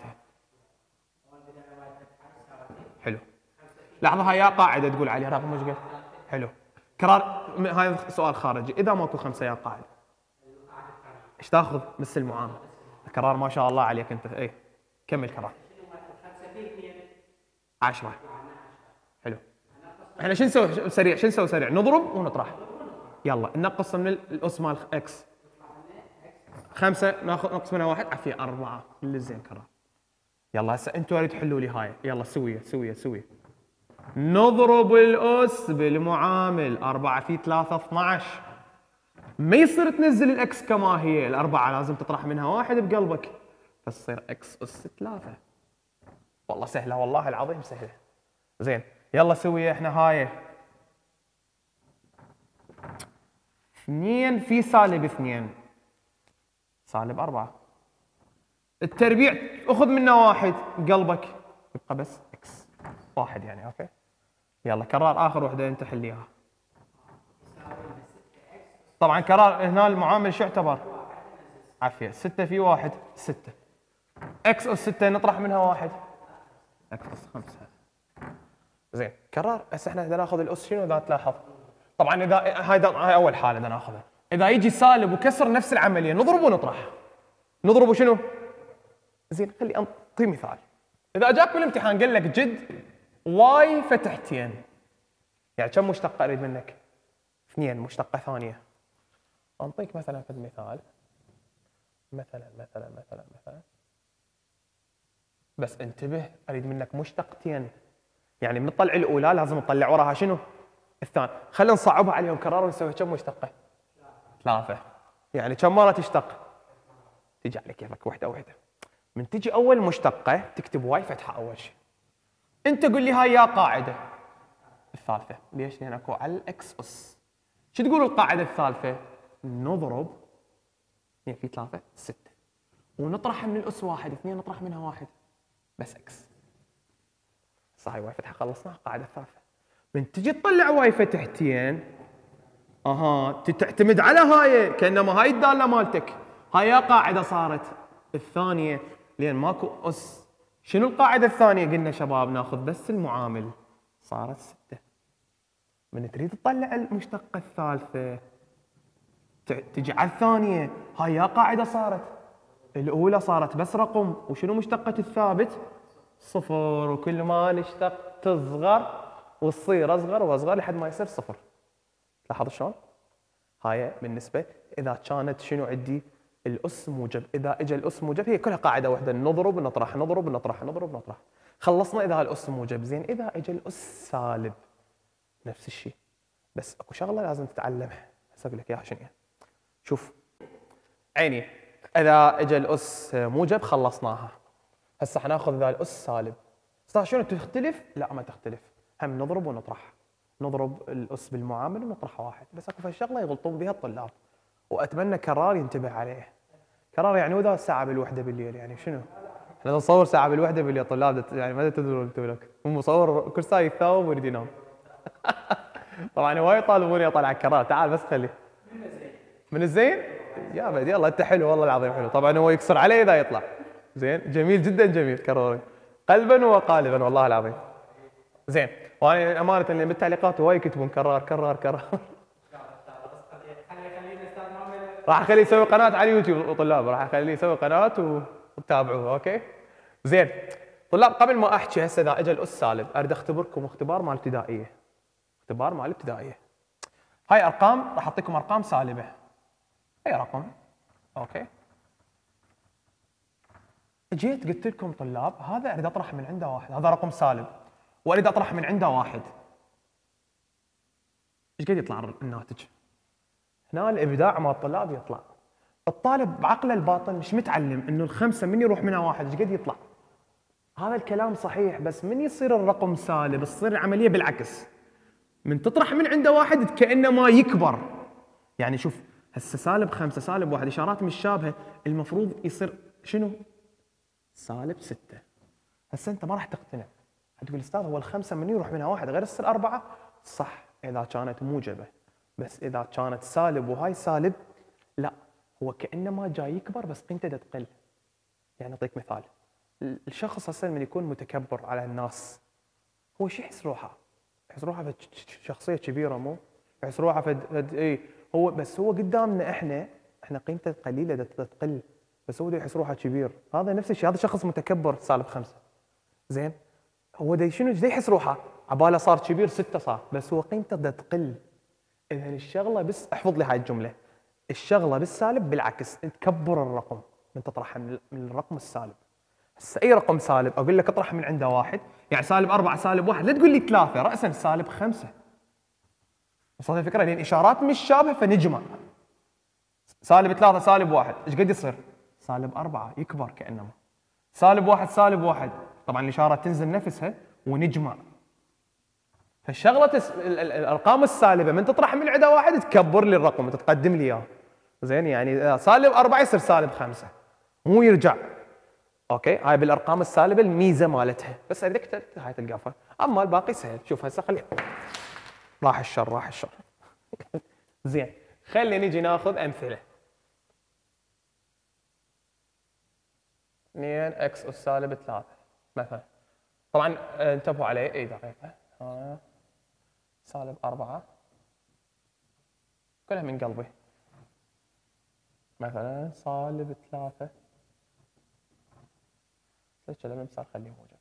حلو. لحظه، هاي يا قاعده تقول عليها رقم ايش قلت؟ حلو. كرار هاي سؤال خارجي، اذا ماكو 5 يا قاعده ايش تاخذ؟ مثل المعامل. كرار ما شاء الله عليك انت. اي كمل كرار. 10. حلو. احنا شو نسوي سريع؟ شو نسوي سريع؟ نضرب ونطرح. يلا ننقص من الاس مال اكس. 5 نقص منها 1 عفيه 4. اللي زين كرار. يلا هسه انتوا اريد تحلوا لي هاي. يلا سويه. نضرب الاس بالمعامل. 4 في 3 12. ما يصير تنزل الاكس كما هي، الأربعة لازم تطرح منها واحد بقلبك، فتصير اكس اس 3. والله سهلة، والله العظيم سهلة. زين يلا سوي احنا هاي. 2 في سالب 2 سالب 4. التربيع اخذ منه واحد بقلبك، يبقى بس اكس 1 يعني. اوكي يلا كرار اخر وحده انت حليها. طبعا كرار هنا المعامل شو يعتبر؟ عافيه. 6 في 1 6. اكس اس 6 نطرح منها 1 اكس اس 5. زين كرار هسه احنا بدنا ناخذ الاس شنو اذا تلاحظ؟ طبعا اذا هاي اول حاله بدنا ناخذها، اذا يجي سالب وكسر نفس العمليه نضرب ونطرح. نضرب وشنو؟ زين خلي انطي مثال. اذا اجاك بالامتحان قال لك جد واي فتحتين، يعني كم مشتقه اريد منك؟ 2 مشتقه ثانيه. انطيك مثلا في المثال مثلا بس انتبه اريد منك مشتقتين، يعني من تطلع الاولى لازم تطلع وراها شنو؟ الثاني. خلينا نصعبها عليهم كرار ونسوي كم مشتقه؟ 3. يعني كم مره تشتق؟ تجي على كيفك وحده وحده. من تجي اول مشتقه تكتب واي فتحه اول شيء. انت قول لي هاي يا قاعده الثالثه، ليش؟ لان اكو على الاكس اس. شو تقول القاعده الثالثه؟ نضرب 2 في 3 6 ونطرح من الاس 1 2 نطرح منها 1 بس اكس. هسه هاي واي فتحه خلصناها. القاعده الثالثه من تجي تطلع واي فتحتين تعتمد على هاي كانما هاي الداله مالتك. هاي يا قاعده صارت الثانيه لان ماكو اس. شنو القاعده الثانيه؟ قلنا شباب ناخذ بس المعامل، صارت 6. من تريد تطلع المشتقه الثالثه تجي على الثانيه. هاي يا قاعده صارت الاولى صارت بس رقم، وشنو مشتقه الثابت؟ 0. وكل ما نشتق تصغر وتصير اصغر واصغر لحد ما يصير 0. لاحظ شلون؟ هاي بالنسبه اذا كانت شنو عندي؟ الاس موجب. اذا اجى الاس موجب هي كلها قاعده واحده، نضرب نطرح نضرب نطرح نضرب نطرح. خلصنا اذا الاس موجب. زين اذا اجى الاس سالب نفس الشيء، بس اكو شغله لازم تتعلمها. هسه اقول لك اياها شنو هي. شوف عيني، اذا اجى الاس موجب خلصناها. هسه حناخذ ذا الاس سالب. صار شنو تختلف؟ لا ما تختلف، هم نضرب ونطرح. نضرب الاس بالمعامل ونطرح واحد. بس اكو شغله يغلطون بها الطلاب، واتمنى كرار ينتبه عليه. كرار يعني وذا الساعه بالوحده بالليل، يعني شنو؟ احنا نصور ساعه بالوحده بالليل طلاب، يعني ما تدرون انتم لك، هو مصور كل ساعه يتثاوب ويريد ينام. طبعا وايد يطالبوني اطلع كرار، تعال بس خليه. من الزين؟ يا بعد يلا انت حلو والله العظيم حلو. طبعا هو يكسر علي اذا يطلع. زين، جميل جدا جميل كراري. قلبا وقالبا والله العظيم. زين، وانا امانه اللي بالتعليقات وايد يكتبون كرار كرار كرار. راح اخليه يسوي قناه على اليوتيوب طلاب، راح اخليه يسوي قناه وتتابعوه. اوكي؟ زين، طلاب قبل ما احكي هسه اذا اجى الاس سالب اريد اختبركم اختبار مال ابتدائيه. اختبار مال ابتدائيه. هاي ارقام، راح اعطيكم ارقام سالبه. اي رقم. اوكي؟ جيت قلت لكم طلاب هذا اريد اطرح من عنده واحد، هذا رقم سالب واريد اطرح من عنده واحد. ايش قد يطلع الناتج؟ هنا الابداع مال الطلاب يطلع. الطالب بعقله الباطن مش متعلم انه الخمسه من يروح منها واحد ايش قد يطلع. هذا الكلام صحيح، بس من يصير الرقم سالب تصير العمليه بالعكس. من تطرح من عنده واحد كانما يكبر. يعني شوف هسه سالب 5 سالب 1 اشارات مش شابهه، المفروض يصير شنو؟ سالب 6. هسه انت ما راح تقتنع، حتقول استاذ هو الخمسه من يروح منها واحد غير تصير 4. صح اذا كانت موجبه، بس اذا كانت سالب وهاي سالب لا، هو كانما جاي يكبر بس قيمته تقل. يعني اعطيك مثال، الشخص هسه من يكون متكبر على الناس هو شو يحس روحه؟ يحس روحه فد شخصيه كبيره، مو يحس روحه فد اي هو، بس هو قدامنا احنا قيمته قليله تقل، بس هو يحس روحه كبير. هذا نفس الشيء، هذا شخص متكبر سالب 5. زين، هو شنو يحس روحه؟ عباله صار كبير 6 صار، بس هو قيمته تقل. اذا الشغله بس احفظ لي هاي الجمله، الشغله بالسالب بالعكس تكبر الرقم من تطرحه من الرقم السالب. هسه اي رقم سالب اقول لك اطرح من عنده واحد، يعني سالب 4 سالب 1 لا تقول لي 3 راسا سالب 5. وصلت الفكره؟ لان اشارات مش شابهه فنجمع. سالب 3 سالب 1 ايش قد يصير؟ سالب 4 يكبر كانما. سالب 1 سالب 1 طبعا الاشاره تنزل نفسها ونجمع. فالشغله الارقام السالبه من تطرح من عندها واحد تكبر لي الرقم تتقدم لي اياه. زين، يعني سالب 4 يصير سالب 5 مو يرجع. اوكي، هاي بالارقام السالبه الميزه مالتها، بس اريدك هاي تلقافها. اما الباقي سهل. شوف هسه خلي راح الشر راح الشر. زين، خلينا نيجي ناخذ امثله. 2 اكس اس سالب 3 مثلا. طبعا انتبهوا عليه. اي دقيقه، سالب 4 كلها من قلبي. مثلا سالب 3 ليش لما صار خليه موجب.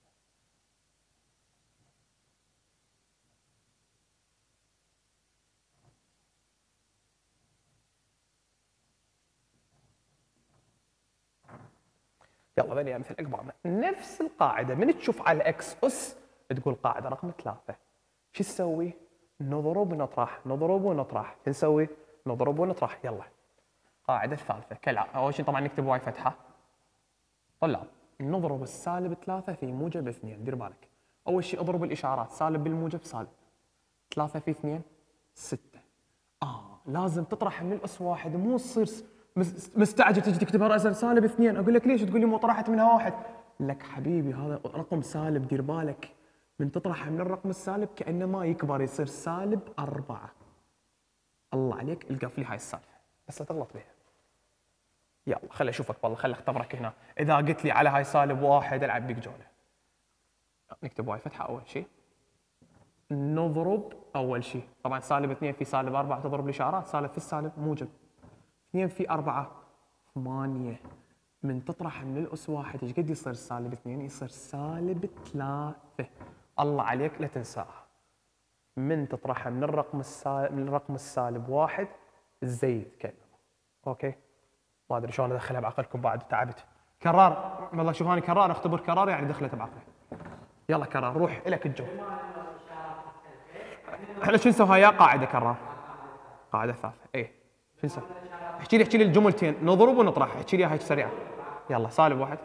يلا بني امثله اكبر. نفس القاعده من تشوف على اكس اس تقول قاعده رقم 3. شو تسوي؟ نضرب ونطرح، نضرب ونطرح. شو نسوي؟ نضرب ونطرح. يلا القاعده الثالثه كالعاده. اول شيء طبعا نكتب واي فتحه. طلاب نضرب السالب 3 في موجب 2. دير بالك، اول شيء اضرب الاشارات، سالب بالموجب سالب. 3 في 2 6. لازم تطرح من الاس واحد، مو تصير مستعجل تجي تكتبها راسا سالب 2. اقول لك ليش؟ تقول لي مو طرحت منها واحد. لك حبيبي هذا رقم سالب، دير بالك من تطرح من الرقم السالب كانما يكبر يصير سالب 4. الله عليك القف لي هاي السالفه بس لا تغلط بها. يلا خلي اشوفك والله، خلي اختبرك هنا. اذا قلت لي على هاي سالب 1 العب بيك جوله. نكتب واي فتحه اول شيء. نضرب اول شيء، طبعا سالب 2 في سالب 4 تضرب الاشارات، سالب في السالب موجب. 2 في 4 8. من تطرح من الاس واحد ايش قد يصير سالب 2؟ يصير سالب 3. الله عليك لا تنساها. من تطرحها من الرقم السالب 1 تزيد كلمه. اوكي؟ ما ادري شلون ادخلها بعقلكم بعد تعبت. كرار والله، شوف انا كرار اختبر كرار يعني دخلت بعقلي. يلا كرار روح الك الجو. احنا شو نسوي؟ هاي قاعده كرار، قاعده ثالثه. اي شو نسوي؟ احكي لي الجملتين، نضرب ونطرح، احكي لي هاي سريعه. يلا سالب واحد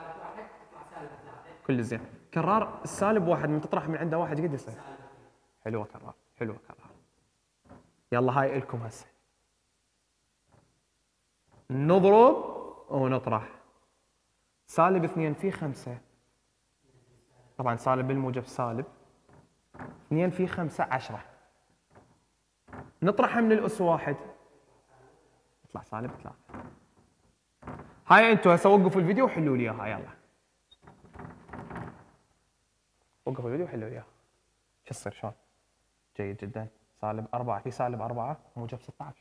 كل زين. كرار السالب واحد من تطرح من عنده واحد قد يصير؟ حلوه كرار، حلوه كرار. يلا هاي الكم هسه. نضرب ونطرح. سالب 2 في 5. طبعا سالب بالموجب سالب. 2 في 5 10. نطرحها من الأس واحد يطلع سالب 3. هاي انتم هسه وقفوا الفيديو وحلوا لي اياها. يلا وقفوا الفيديو وحلوا لي اياها. شو تصير شلون؟ جيد جدا. سالب 4 في سالب 4 موجب 16.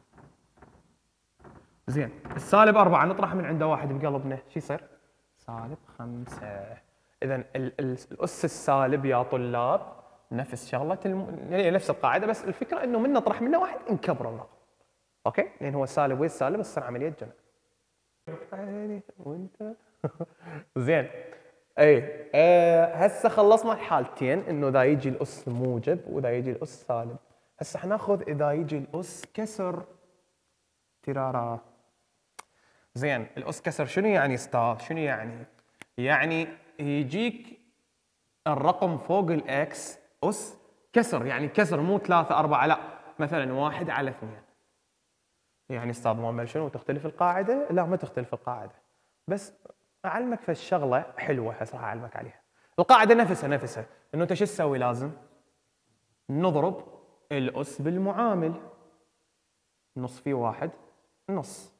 زين السالب 4 نطرح من عنده واحد بقلبنا شو يصير؟ سالب 5. اذا الاس السالب يا طلاب نفس شغله يعني نفس القاعده، بس الفكره انه من نطرح منه واحد نكبر الرقم. اوكي؟ لان هو السالب والسالب تصير عمليه جمع. عيني وانت زين. اي هسه خلصنا الحالتين، انه اذا يجي الاس موجب واذا يجي الاس سالب. هسه حناخذ اذا يجي الاس كسر. ترارا. زين الاس كسر شنو يعني استاذ؟ شنو يعني؟ يعني يجيك الرقم فوق الاكس اس كسر، يعني كسر مو 3 4 لا، مثلا 1 على 2. يعني استاذ مؤمل شنو تختلف القاعده؟ لا ما تختلف القاعده، بس اعلمك في الشغله حلوه هسه راح اعلمك عليها. القاعده نفسها انه انت شو تسوي؟ لازم نضرب الاس بالمعامل. نص في 1 نص.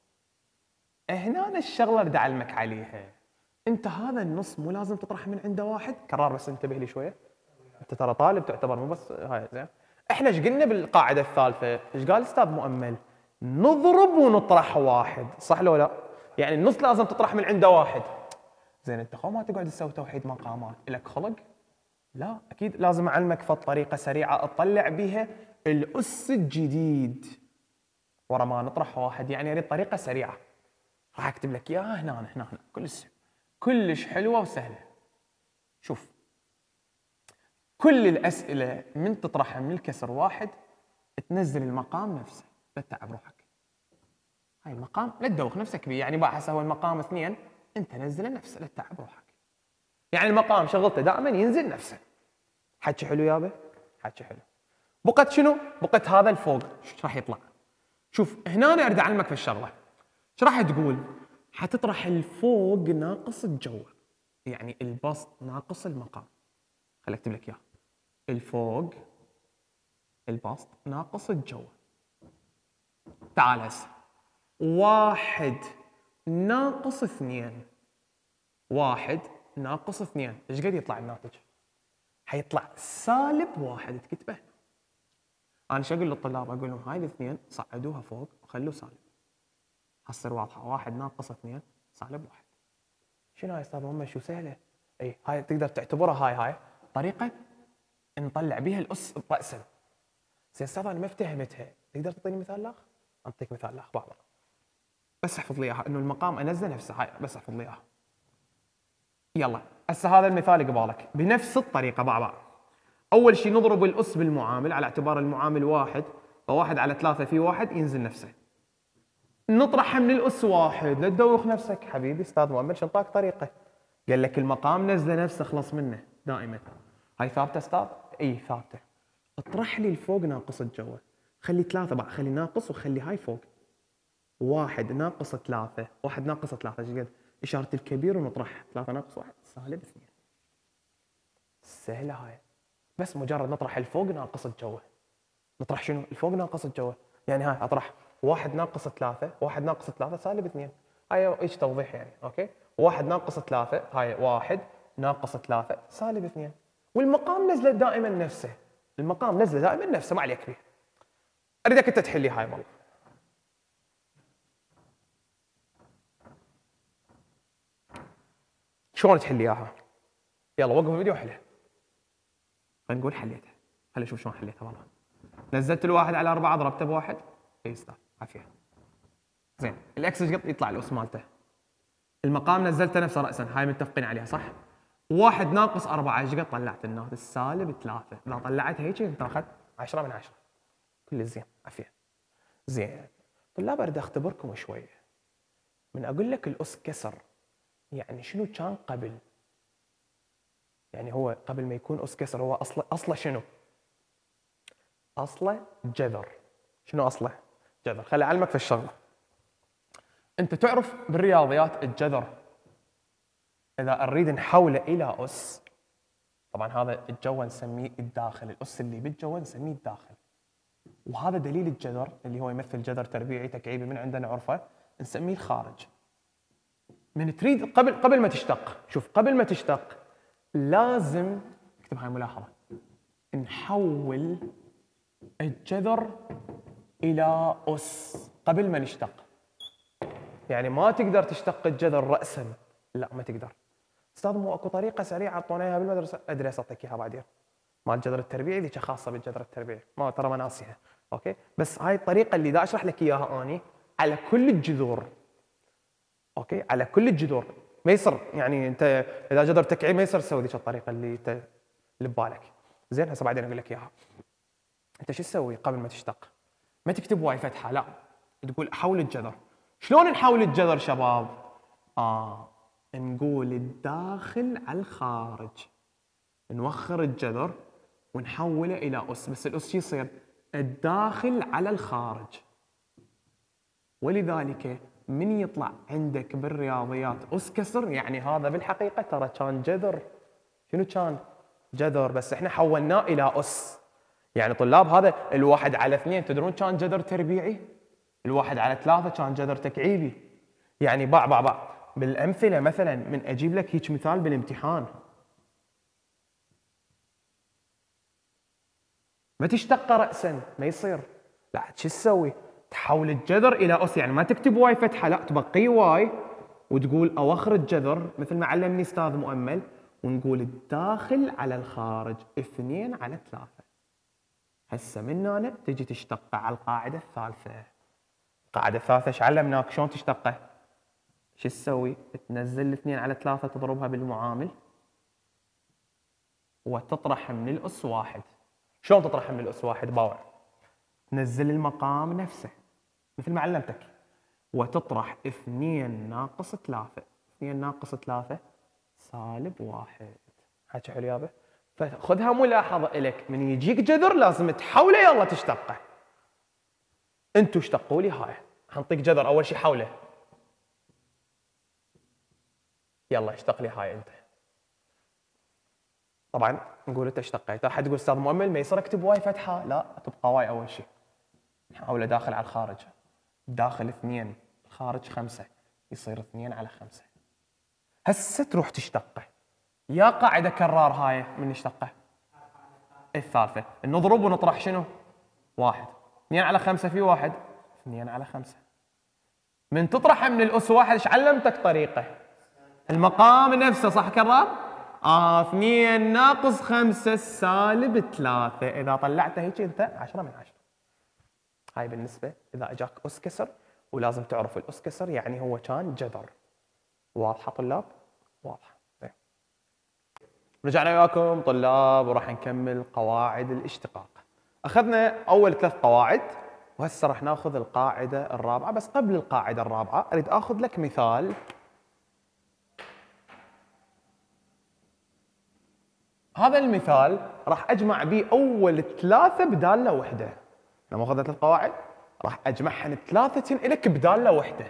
هنا الشغله اللي اعلمك عليها، انت هذا النص مو لازم تطرح من عنده واحد. كرار بس انتبه لي شويه، انت ترى طالب تعتبر مو بس هاي. زين احنا ايش قلنا بالقاعده الثالثه؟ ايش قال استاذ مؤمل؟ نضرب ونطرح واحد، صح لو لا؟ يعني النص لازم تطرح من عنده واحد. زين انت خو ما تقعد تسوي توحيد مقامات، لك خلق؟ لا اكيد لازم اعلمك في طريقه سريعه اطلع بها الاس الجديد ورا ما نطرح واحد. يعني اريد طريقه سريعه، راح اكتب لك اياها هنا كلش حلوه وسهله. شوف كل الاسئله من تطرحها من الكسر واحد تنزل المقام نفسه، لا تتعب روحك. هاي المقام لا تدوخ نفسك بيه، يعني بقى هسه هو المقام 2 انت نزله نفسه، لا تتعب روحك. يعني المقام شغلته دائما ينزل نفسه. حكي حلو يابا، حكي حلو. بقت شنو؟ بقت هذا الفوق ايش راح يطلع؟ شوف هنا انا اريد اعلمك في الشغله. ايش راح تقول؟ حتطرح الفوق ناقص الجوه، يعني البسط ناقص المقام. خليني اكتب لك اياه. الفوق البسط ناقص الجوه. تعال هسه 1 ناقص 2. 1 ناقص 2 ايش قد يطلع الناتج؟ حيطلع -1 تكتبه. انا شو اقول للطلاب؟ اقول لهم هاي الاثنين صعدوها فوق وخلوا سالب. هتصير واضحه. 1 ناقص 2 -1. شنو هاي استاذ محمد؟ شو سهله. اي هاي تقدر تعتبرها هاي طريقه نطلع بها الاس راسا. زين استاذ انا ما افتهمتها، تقدر تعطيني مثال اخر؟ اعطيك مثال اخر بعض. بس احفظ لي اياها، انه المقام انزله نفسه. هاي بس احفظ لي اياها. يلا هسه هذا المثال قبالك بنفس الطريقه مع بعض. اول شيء نضرب الاس بالمعامل على اعتبار المعامل 1، ف1 على 3 في 1 ينزل نفسه. نطرحها من الاس 1. لا تدوخ نفسك حبيبي، استاذ مؤمل شنطاك طريقه. قال لك المقام نزله نفسه، خلص منه دائما. هاي ثابته استاذ؟ اي ثابته. اطرح لي الفوق ناقص الجوه. خلي 3 بعد، خلي ناقص وخلي هاي فوق. 1 ناقص 3. 1 ناقص 3 ايش قد؟ اشاره الكبير ونطرح 3 ناقص 1 -2. سهله هاي، بس مجرد نطرح الفوق ناقص الجوه. نطرح شنو؟ الفوق ناقص الجوه. يعني هاي اطرح 1 ناقص 3. 1 ناقص 3 -2. هاي ايش توضيح يعني. اوكي 1 ناقص 3 هاي 1 ناقص 3 -2. والمقام نزله دائما نفسه. المقام نزله دائما نفسه ما عليك فيه. اريدك انت تحل لي هاي والله. شلون تحل لي اياها؟ يلا وقف الفيديو وحلها. خلينا نقول حليتها. خلينا نشوف شلون حليتها والله. نزلت ال1 على 4 ضربته ب1. اي استاذ عافيه. زين الاكس ايش قد يطلع الاس مالته؟ المقام نزلته نفسه راسا، هاي متفقين عليها صح؟ 1 ناقص 4 ايش قد طلعت الناتج؟ -3. اذا طلعت هيك انت اخذت 10 من 10. كل زين عافية. زين طلاب أريد أختبركم شوية. من أقول لك الأس كسر يعني شنو كان قبل؟ يعني هو قبل ما يكون أس كسر هو أصله شنو؟ أصله جذر. شنو أصله؟ جذر. خلي أعلمك في الشغلة. أنت تعرف بالرياضيات الجذر إذا أريد نحوله إلى أس، طبعا هذا الجو نسميه الداخل، الأس اللي بالجو نسميه الداخل. وهذا دليل الجذر اللي هو يمثل جذر تربيعي تكعيبي من عندنا عرفه نسميه الخارج. من تريد قبل ما تشتق، شوف قبل ما تشتق لازم اكتب هاي ملاحظة، نحول الجذر إلى أس قبل ما نشتق. يعني ما تقدر تشتق الجذر رأسا، لا ما تقدر. استاذ مو اكو طريقة سريعة اعطونا اياها بالمدرسة؟ ادري اعطيك اياها بعدين. مال الجذر التربيعي ذيك خاصة بالجذر التربيعي، ما ترى ما ناسيها، اوكي؟ بس هاي الطريقة اللي دا اشرح لك اياها اني على كل الجذور. اوكي؟ على كل الجذور، ما يصير يعني انت اذا جذر تكعيب ما يصير تسوي ذيك الطريقة اللي ببالك. زين هسه بعدين اقول لك اياها. انت شو تسوي قبل ما تشتق؟ ما تكتب واي فتحة، لا تقول احول الجذر. شلون نحول الجذر شباب؟ نقول الداخل على الخارج، نوخر الجذر ونحوله الى اس، بس الاس شو يصير؟ الداخل على الخارج. ولذلك من يطلع عندك بالرياضيات اس كسر يعني هذا بالحقيقه ترى كان جذر. شنو كان؟ جذر، بس احنا حولناه الى اس. يعني طلاب هذا الواحد على 2 تدرون كان جذر تربيعي؟ الواحد على 3 كان جذر تكعيبي. يعني باع بالامثله مثلا من اجيب لك هيك مثال بالامتحان. ما تشتق راسا، ما يصير. لا شو تسوي؟ تحول الجذر الى اس، يعني ما تكتب واي فتحه، لا تبقي واي وتقول اوخر الجذر مثل ما علمني استاذ مؤمل، ونقول الداخل على الخارج 2 على 3. هسه من هنا تجي تشتقه على القاعده الثالثه. القاعده الثالثه ايش علمناك شلون تشتقه؟ شو تسوي؟ تنزل 2 على 3 تضربها بالمعامل وتطرح من الاس 1. شلون تطرح من الاس 1؟ باوع تنزل المقام نفسه مثل ما علمتك وتطرح 2 ناقص 3. 2 ناقص 3 -1. حكي حلو يابا؟ فخذها ملاحظه الك، من يجيك جذر لازم تحوله يلا تشتقه. انتوا اشتقوا لي هاي، حنطيك جذر اول شيء حوله. يلا اشتق لي هاي انت. طبعا نقول انت اشتقيت، احد يقول استاذ مؤمل ما يصير اكتب واي فتحه، لا تبقى واي اول شيء. نحوله داخل على الخارج، داخل 2 خارج 5 يصير 2 على 5. هسه تروح تشتقه. يا قاعده كرار هاي من نشتقه الثالثه، نضرب ونطرح شنو؟ 1. 2 على 5 في 1 2 على 5. من تطرح من الاس 1 ايش علمتك طريقه؟ المقام نفسه صح كرار؟ 2 ناقص 5 -3. اذا طلعته هيك انت 10 من 10. هاي بالنسبه اذا اجاك اس كسر، ولازم تعرف الاس كسر يعني هو كان جذر. واضحه طلاب؟ واضحه. رجعنا وياكم طلاب وراح نكمل قواعد الاشتقاق. اخذنا اول 3 قواعد وهسه راح ناخذ القاعده الرابعه، بس قبل القاعده الرابعه اريد اخذ لك مثال. هذا المثال راح اجمع به اول 3 بداله وحده. لما اخذت 3 قواعد راح اجمعهن 3 لك بداله وحده.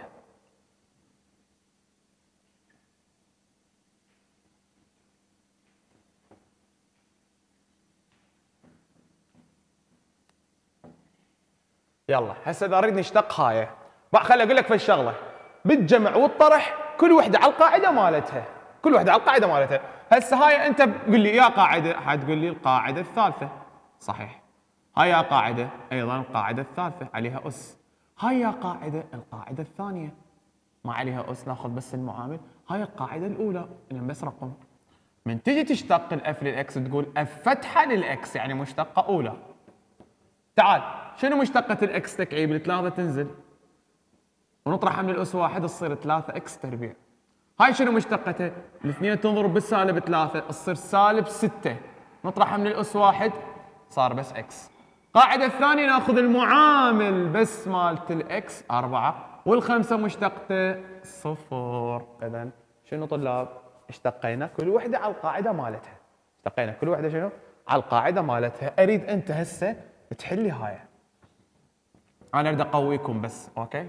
يلا هسه اذا اريد نشتق هاي، خليني اقول لك في الشغله، بالجمع والطرح كل وحده على القاعده مالتها، كل وحده على القاعده مالتها. هسه هاي انت قل لي يا قاعده، حتقول لي القاعده الثالثه، صحيح. هاي يا قاعده ايضا القاعده الثالثه عليها اس. هاي يا قاعده القاعده الثانيه ما عليها اس، ناخذ بس المعامل. هاي القاعده الاولى انهم بس رقم. من تجي تشتق الاف للاكس تقول اف فتحه للاكس يعني مشتقه اولى. تعال شنو مشتقة الاكس تكعيب؟ الثلاثة تنزل ونطرحها من الاس 1 تصير 3 اكس تربيع. هاي شنو مشتقته؟ الاثنين تنضرب بالسالب 3 تصير -6، نطرحها من الاس 1 صار بس اكس. القاعدة الثانية ناخذ المعامل بس مالت الاكس 4 والخمسة مشتقته 0. اذا شنو طلاب؟ اشتقينا كل وحدة على القاعدة مالتها. اشتقينا كل وحدة شنو؟ على القاعدة مالتها. اريد انت هسه تحلي هاي. انا اريد اقويكم بس، اوكي؟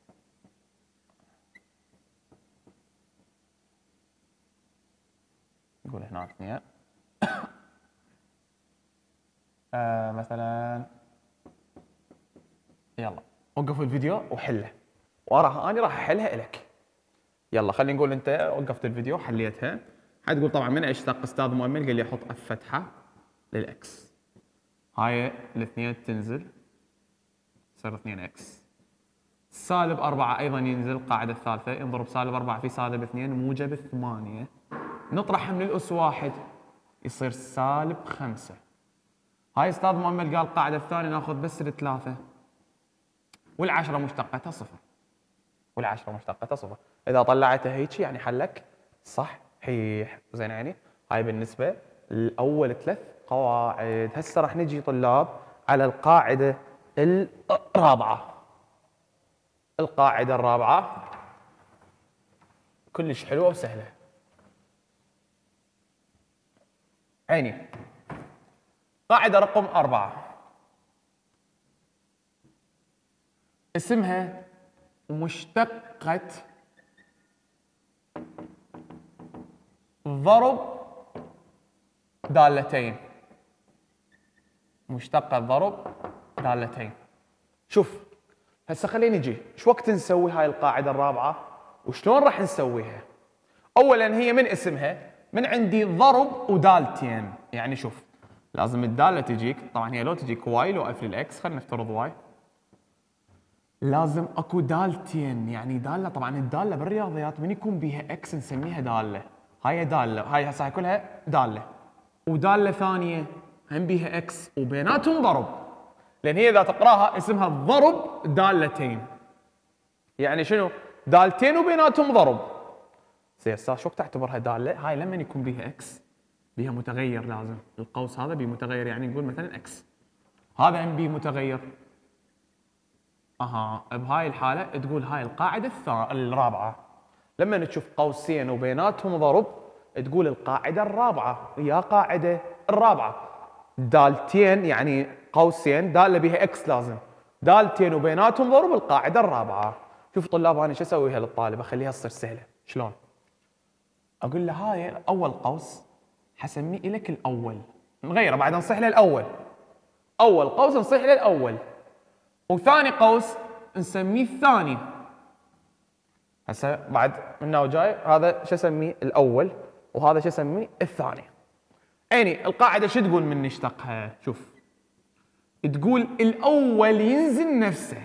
نقول هنا 2 مثلا. يلا وقف الفيديو وحله، انا راح احلها لك. يلا خلينا نقول انت وقفت الفيديو حليتها. حتقول طبعا من اشتق استاذ مؤمن؟ قال لي احط اف فتحه للاكس. هاي الاثنين تنزل تصير 2 اكس. سالب 4 ايضا ينزل. القاعده الثالثه ينضرب سالب 4 في سالب 2 موجب 8. نطرح من الاس 1 يصير سالب 5. هاي استاذ مؤمل قال القاعده الثانيه ناخذ بس الثلاثه والعشره مشتقتها 0. والعشره مشتقتها 0. اذا طلعتها هيك يعني حلك صحيح. زين يعني هاي بالنسبه لاول 3 قواعد. هسه راح نجي طلاب على القاعده الرابعه. القاعده الرابعه كلش حلوه وسهله. عيني قاعده رقم 4 اسمها مشتقة ضرب دالتين. مشتقة ضرب دالتين. شوف هسه خلينا نجي ايش وقت نسوي هاي القاعدة الرابعة وشلون راح نسويها. اولا هي من اسمها من عندي ضرب ودالتين. يعني شوف لازم الدالة تجيك، طبعا هي لو تجيك واي لو اف للاكس، خلينا نفترض واي، لازم اكو دالتين. يعني داله، طبعا الداله بالرياضيات من يكون بيها اكس نسميها داله. هاي داله، هاي هسه كلها داله. وداله ثانيه هم بيها اكس وبيناتهم ضرب، لان هي اذا تقراها اسمها ضرب دالتين. يعني شنو؟ دالتين وبيناتهم ضرب. زين استاذ شو تعتبرها داله؟ هاي لما يكون بيها اكس بيها متغير، لازم القوس هذا بيه متغير. يعني نقول مثلا اكس، هذا هم بيه متغير. بهاي الحالة تقول هاي القاعدة الرابعة. لما تشوف قوسين وبيناتهم ضرب تقول القاعدة الرابعة. يا قاعدة الرابعة دالتين، يعني قوسين دالة بها اكس، لازم دالتين وبيناتهم ضرب القاعدة الرابعة. شوف طلاب انا شو اسويها للطالب اخليها تصير سهلة. شلون؟ اقول له هاي اول قوس حسميه لك الاول، نغيره بعد نصيح له الاول. اول قوس نصيح له الاول، وثاني قوس نسميه الثاني. هسه بعد من هنا وجاي هذا شو اسميه؟ الاول، وهذا شو اسميه؟ الثاني. يعني القاعده شو تقول من نشتقها؟ شوف تقول الاول ينزل نفسه.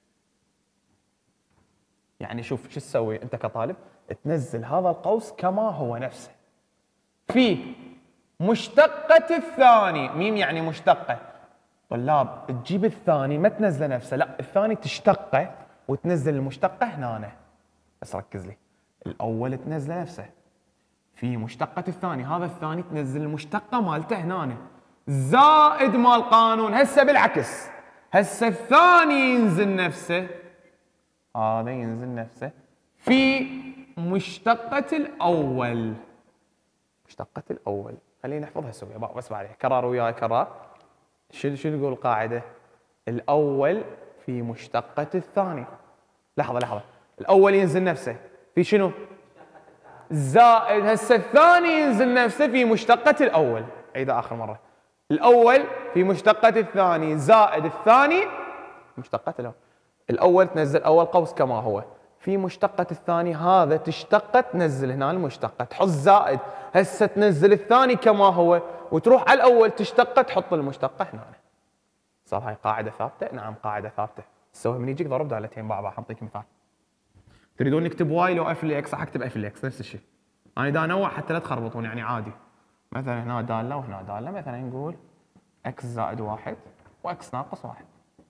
يعني شوف شو تسوي انت كطالب؟ تنزل هذا القوس كما هو نفسه في مشتقة الثاني. ميم يعني مشتقة. طلاب تجيب الثاني ما تنزله نفسه، لا الثاني تشتقه وتنزل المشتقة هنا. بس ركز لي، الأول تنزله نفسه في مشتقة الثاني، هذا الثاني تنزل المشتقة مالته هنا زائد مال قانون. هسه بالعكس، هسه الثاني ينزل نفسه، هذا ينزل نفسه في مشتقة الأول. مشتقة الأول خلينا نحفظها سويا بس بعدين كرر وياي كرر. شو تقول القاعدة؟ الأول في مشتقة الثاني. لحظة الأول ينزل نفسه في شنو؟ زائد هسه الثاني ينزل نفسه في مشتقة الأول. عيدها آخر مرة. الأول في مشتقة الثاني زائد الثاني مشتقة الأول. الأول تنزل أول قوس كما هو في مشتقة الثاني، هذا تشتقه تنزل هنا المشتقة تحط زائد. هسه تنزل الثاني كما هو وتروح على الأول تشتقه تحط المشتقة هنا. صار هاي قاعدة ثابتة؟ نعم قاعدة ثابتة. تسوي من يجيك ضرب دالتين بعض. اعطيك مثال. تريدون نكتب واي لو اف الاكس، راح اكتب اف الاكس نفس الشيء. انا دا انوع حتى لا تخربطون، يعني عادي. مثلا هنا دالة وهنا دالة، مثلا نقول اكس زائد 1 واكس ناقص 1.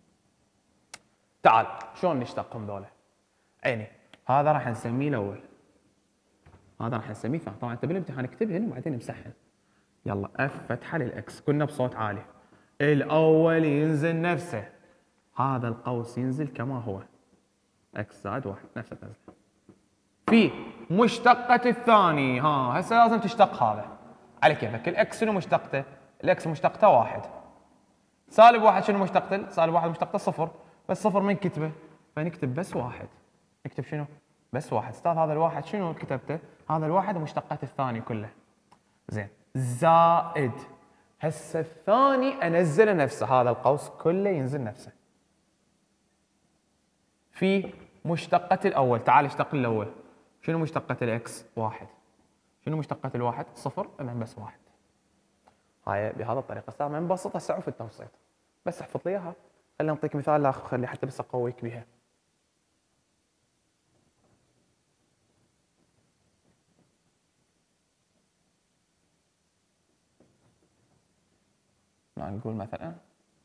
تعال شلون نشتقهم ذولا؟ عيني هذا راح نسميه الاول، هذا راح نسميه ثاني. طبعا انت بالامتحان اكتبهن وبعدين امسحهن. يلا اف فتحه للاكس، كنا بصوت عالي. الأول ينزل نفسه، هذا القوس ينزل كما هو، اكس زائد 1 نفسه تنزل. في مشتقة الثاني، هسه لازم تشتق هذا على كيفك. الاكس شنو مشتقته؟ الاكس مشتقته 1. سالب 1 شنو مشتقته؟ سالب 1 مشتقته 0، بس 0 من كتبه؟ فنكتب بس 1. نكتب شنو؟ بس 1. استاذ هذا الواحد شنو كتبته؟ هذا الواحد مشتقات الثاني كله. زين، زائد هسه الثاني انزله نفسه، هذا القوس كله ينزل نفسه. في مشتقة الأول، تعال اشتق الأول. شنو مشتقة الإكس؟ 1. شنو مشتقة الواحد؟ 0، إذا بس 1. هاي بهذا الطريقة صار منبسطة سعو في التبسيط، بس احفظ لي إياها. خليني أعطيك مثال آخر، خلي حتى بس أقويك بها. ما نقول مثلا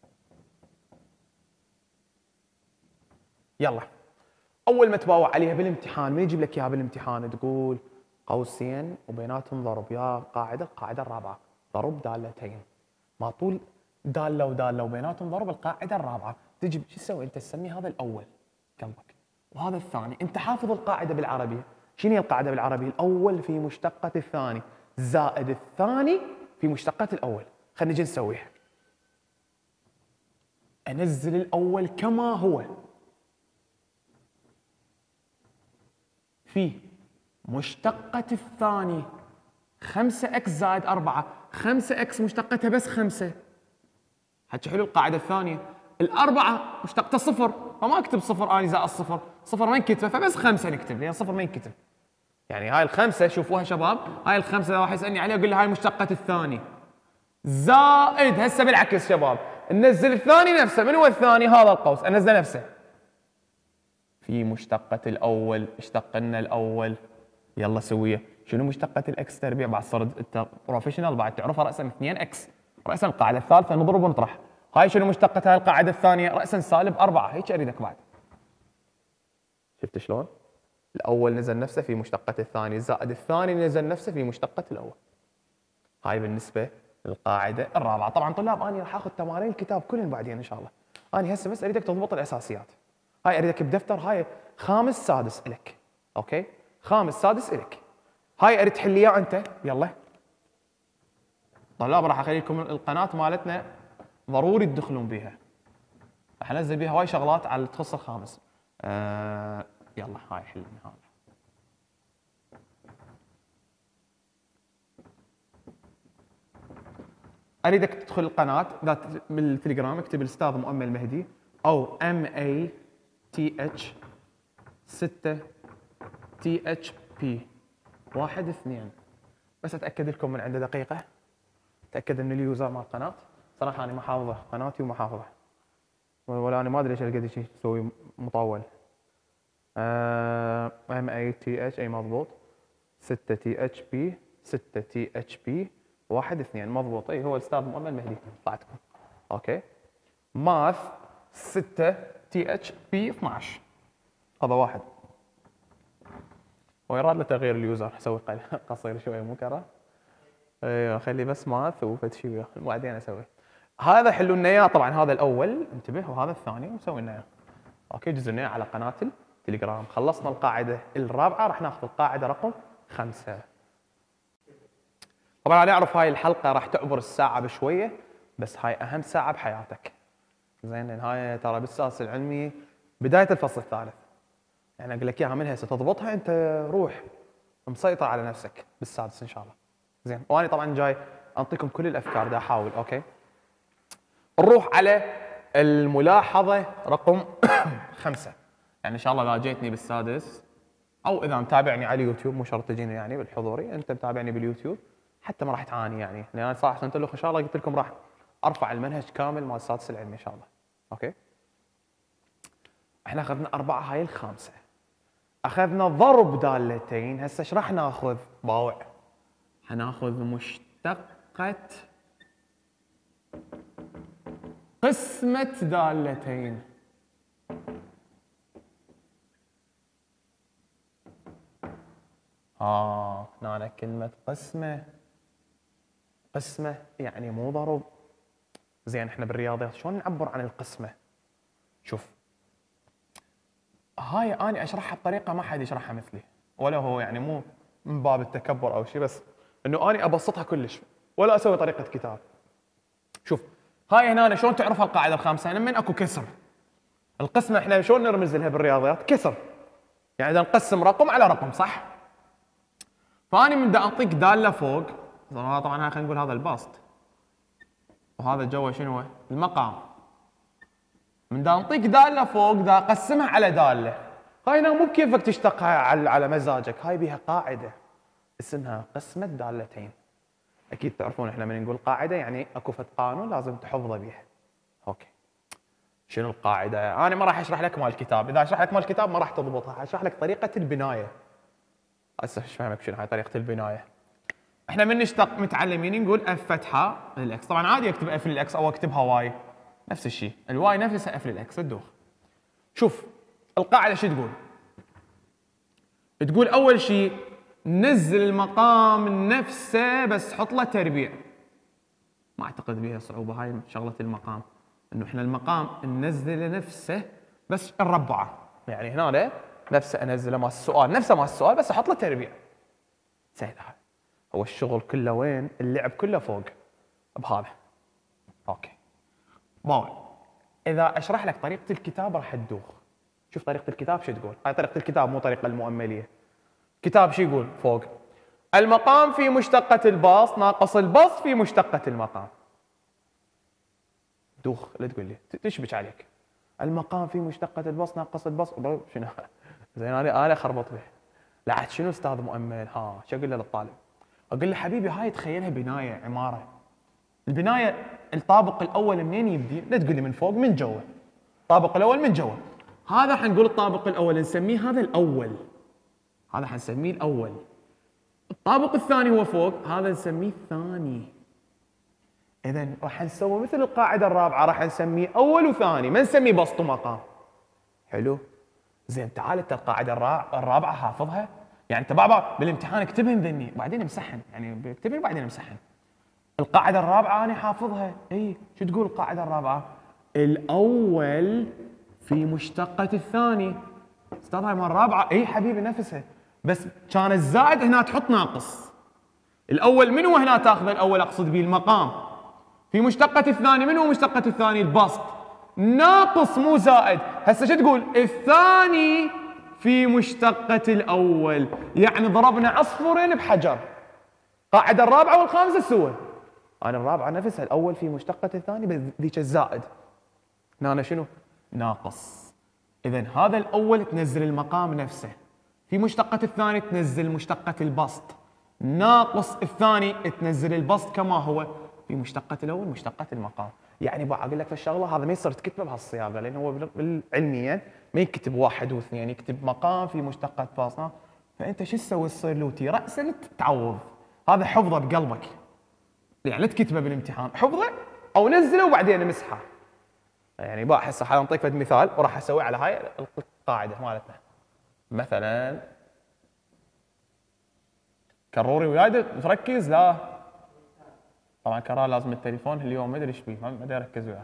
يلا اول ما تباوع عليها بالامتحان، من يجيب لك اياها بالامتحان؟ تقول قوسين وبيناتهم ضرب، يا القاعده الرابعه ضرب دالتين، ما طول داله وداله وبيناتهم ضرب القاعده الرابعه. تجي شو تسوي انت؟ تسمي هذا الاول قلبك وهذا الثاني. انت حافظ القاعده بالعربي. شنو هي القاعده بالعربي؟ الاول في مشتقه الثاني زائد الثاني في مشتقه الاول. خلينا نجي نسويها. انزل الاول كما هو في مشتقة الثاني 5 اكس زائد 4، 5 اكس مشتقتها بس 5. حكي حلو القاعدة الثانية. الأربعة مشتقتها 0، فما اكتب 0 اني زائد 0، 0 ما ينكتب، فبس 5 نكتب لان 0 ما ينكتب. يعني هاي الخمسة شوفوها شباب، هاي الخمسة اذا واحد يسألني عليها اقول له هاي مشتقة الثاني زائد هسه بالعكس شباب، ننزل الثاني نفسه. من هو الثاني؟ هذا القوس انزله نفسه في مشتقة الأول. اشتق لنا الأول، يلا سويه. شنو مشتقة الإكس تربيع؟ بعد صرت أنت بروفيشنال بعد تعرفها رأسا 2 إكس، رأسا القاعدة الثالثة نضرب ونطرح. هاي شنو مشتقة هاي القاعدة الثانية؟ رأسا سالب 4. هيك أريدك بعد. شفت شلون؟ الأول نزل نفسه في مشتقة الثاني زائد الثاني نزل نفسه في مشتقة الأول. هاي بالنسبة للقاعدة الرابعة. طبعا طلاب أنا راح آخذ تمارين الكتاب كلهم بعدين إن شاء الله. أنا هسه بس أريدك تضبط الأساسيات. هاي اريدك بدفتر، هاي خامس سادس الك، اوكي؟ خامس سادس الك. هاي اريد تحل اياه انت، يلا. طلاب راح اخلي لكم القناه مالتنا ضروري تدخلون بيها. راح انزل بيها هواي شغلات على تخص الخامس. يلا هاي حل من هذا. اريدك تدخل القناه بالتليجرام، اكتب الاستاذ مؤمل مهدي او MATH 6 THP 1 2. بس اتاكد لكم من عنده دقيقه، اتاكد ان اليوزر مال القناه. صراحه انا ما حافظه قناتي وما حافظه، ولا انا ما ادري ليش هالقد شيء تسوي مطول. MATH اي مضبوط. 6 THP 6 THP 1 2 مضبوط. اي هو الاستاذ مؤمل مهدي طلعتكم. اوكي. ماث 6 THP 12 هذا واحد. ويراد له تغيير اليوزر، اسوي قصير شويه مو كره. ايوه خلي بس ماث وفد شيء وياه وبعدين اسوي. هذا حلوا لنا اياه طبعا، هذا الاول انتبه وهذا الثاني وسوي لنا اياه. اوكي جزء لنا على قناه التليجرام. خلصنا القاعده الرابعه، راح ناخذ القاعده رقم 5. طبعا انا اعرف هاي الحلقه راح تعبر الساعه بشويه، بس هاي اهم ساعه بحياتك. زين لان هاي ترى بالسادس العلمي بدايه الفصل الثالث. يعني اقول لك اياها من هسه تضبطها انت روح مسيطر على نفسك بالسادس ان شاء الله. زين وانا طبعا جاي انطيكم كل الافكار، دا احاول. اوكي نروح على الملاحظه رقم 5. يعني ان شاء الله اذا جيتني بالسادس او اذا متابعني على اليوتيوب، مو شرط تجيني يعني بالحضوري، انت متابعني باليوتيوب حتى ما راح تعاني. يعني لان انا صراحه قلت لكم ان شاء الله، قلت لكم راح ارفع المنهج كامل مال السادس العلمي ان شاء الله. اوكي احنا اخذنا 4، هاي الخامسه. اخذنا ضرب دالتين، هسه ايش راح ناخذ؟ باوع حناخذ مشتقة قسمة دالتين. هنا كلمة قسمة، قسمة يعني مو ضرب. زين احنا بالرياضيات شلون نعبر عن القسمه؟ شوف، هاي اني اشرحها بطريقه ما حد يشرحها مثلي، ولا هو يعني مو من باب التكبر او شيء، بس انه اني ابسطها كلش ولا اسوي طريقه كتاب. شوف، هاي هنا شلون تعرفها القاعده الخامسه؟ لما اكو كسر. القسمه احنا شلون نرمز لها بالرياضيات؟ كسر. يعني اذا نقسم رقم على رقم، صح؟ فاني من دا انطيك داله فوق، طبعا هاي خلينا نقول هذا البسط، وهذا جوا شنو هو؟ المقام. من دا انطيك داله فوق دا اقسمها على داله. هاي هنا مو بكيفك تشتقها على مزاجك، هاي بيها قاعده اسمها قسمه دالتين. اكيد تعرفون احنا من نقول قاعده يعني اكو فد قانون لازم تحفظه بيها. اوكي. شنو القاعده؟ انا ما راح اشرح لك مال الكتاب، اذا اشرح لك مال الكتاب ما راح تضبطها، اشرح لك طريقه البنايه. هسه ايش فاهمك شنو هاي طريقه البنايه؟ احنا من نشتق متعلمين نقول اف فتحه للاكس، طبعا عادي اكتب اف للاكس او اكتبها واي، نفس الشيء، الواي نفسها اف للاكس تدوخ. شوف القاعده شو تقول؟ تقول اول شيء نزل المقام نفسه بس حط له تربيع. ما اعتقد بيها صعوبه هاي شغله المقام، انه احنا المقام ننزله نفسه بس نربعه، يعني هنا نفسه انزله مال السؤال، نفسه مال السؤال بس احط له تربيع. سهل هاي. هو الشغل كله وين؟ اللعب كله فوق بهذا. اوكي. باول اذا اشرح لك طريقه الكتاب راح تدوخ. شوف طريقه الكتاب شو تقول؟ هاي طريقه الكتاب مو طريقه المؤمليه. كتاب شو يقول فوق؟ المقام في مشتقة البسط ناقص البسط في مشتقة المقام. دوخ لا تقول لي تشبك عليك. المقام في مشتقة البسط ناقص البسط شنو؟ زين انا خربط به. لا عاد شنو استاذ مؤمل؟ ها شو اقول له للطالب؟ اقول له حبيبي هاي تخيلها بنايه عماره. البنايه الطابق الاول منين يبدي؟ لا تقول لي من فوق، من جوا. الطابق الاول من جوا. هذا حنقول الطابق الاول نسميه هذا الاول. هذا حنسميه الاول. الطابق الثاني هو فوق، هذا نسميه الثاني. اذا راح نسوي مثل القاعده الرابعه، راح نسميه اول وثاني، ما نسميه بسط ومقام. حلو؟ زين تعال انت القاعده الرابعه حافظها؟ يعني انت بابا بالامتحان اكتبهم ذني بعدين امسحهم، يعني اكتبهم بعدين امسحهم. القاعده الرابعه انا حافظها، اي شو تقول القاعده الرابعه؟ الاول في مشتقه الثاني. استاذ هاي مال الرابعه، اي حبيبي نفسها، بس كان الزائد هنا تحط ناقص. الاول من هو هنا تاخذه؟ الاول اقصد به المقام. في مشتقه الثاني من هو مشتقه الثاني؟ البسط. ناقص مو زائد. هسه شو تقول؟ الثاني في مشتقة الأول، يعني ضربنا عصفورين بحجر. قاعدة الرابعة والخامسة سوى. أنا الرابعة نفسها الأول في مشتقة الثاني بس ذيك الزائد. هنا شنو؟ ناقص. إذا هذا الأول تنزل المقام نفسه. في مشتقة الثاني تنزل مشتقة البسط. ناقص الثاني تنزل البسط كما هو في مشتقة الأول مشتقة المقام. يعني بقول لك في الشغله هذا ما يصير تكتبه بهالصياغه، لان هو علميا ما يكتب واحد واثنين، يكتب مقام في مشتقات باصه. فانت شو تسوي؟ تصير لوتي راسا تعوض. هذا حفظه بقلبك، يعني لا تكتبه بالامتحان، حفظه او نزله وبعدين امسحه. يعني بقى هسه حنعطيك فد مثال وراح اسويه على هاي القاعده مالتنا. مثلا كروري وياي تركز. لا طبعا كرار لازم التليفون اليوم ما ادري ايش بيه، ما ادري اركز وياه.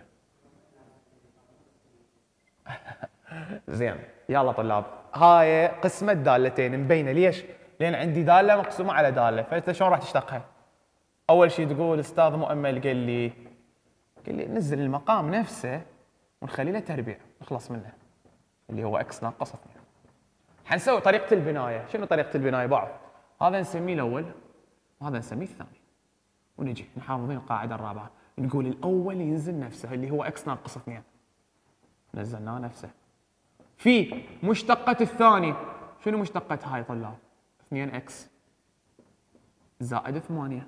زين يلا طلاب، هاي قسمة دالتين مبينه. ليش؟ لان عندي داله مقسومه على داله، فانت شلون راح تشتقها؟ اول شيء تقول استاذ مؤمل قال لي نزل المقام نفسه ونخلي له تربيع نخلص منه اللي هو اكس ناقص 2. حنسوي طريقه البنايه. شنو طريقه البنايه؟ بعض هذا نسميه الاول وهذا نسميه الثاني، ونجي نحافظين القاعده الرابعه نقول الاول ينزل نفسه اللي هو اكس ناقص 2، نزلناه نفسه. في مشتقة الثاني، شنو مشتقة هاي طلاب؟ 2 اكس زائد 8.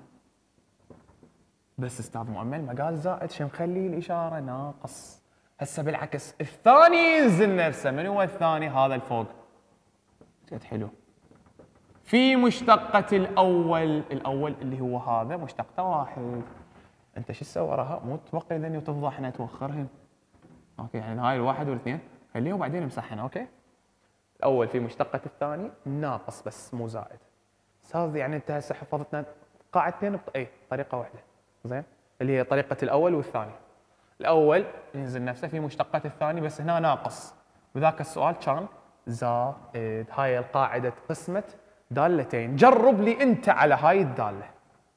بس استاذ مؤمل ما قال زائد، شو مخلي الاشاره ناقص؟ هسه بالعكس الثاني ينزل نفسه. من هو الثاني؟ هذا الفوق. قلت حلو. في مشتقة الاول اللي هو هذا مشتقته 1. انت شو تسوي وراها؟ مو تبقي ذني وتفضحنا توخرهم. اوكي يعني هاي الواحد والاثنين خليه وبعدين امسحنا. اوكي. الاول في مشتقة الثاني ناقص بس مو زائد. استاذ يعني انت هسه حفظتنا قاعدتين اي طريقة واحدة. زين اللي هي طريقة الاول والثاني. الاول ينزل نفسه في مشتقات الثاني، بس هنا ناقص، وذاك السؤال كان زائد. هاي القاعده قسمه دالتين. جرب لي انت على هاي الداله.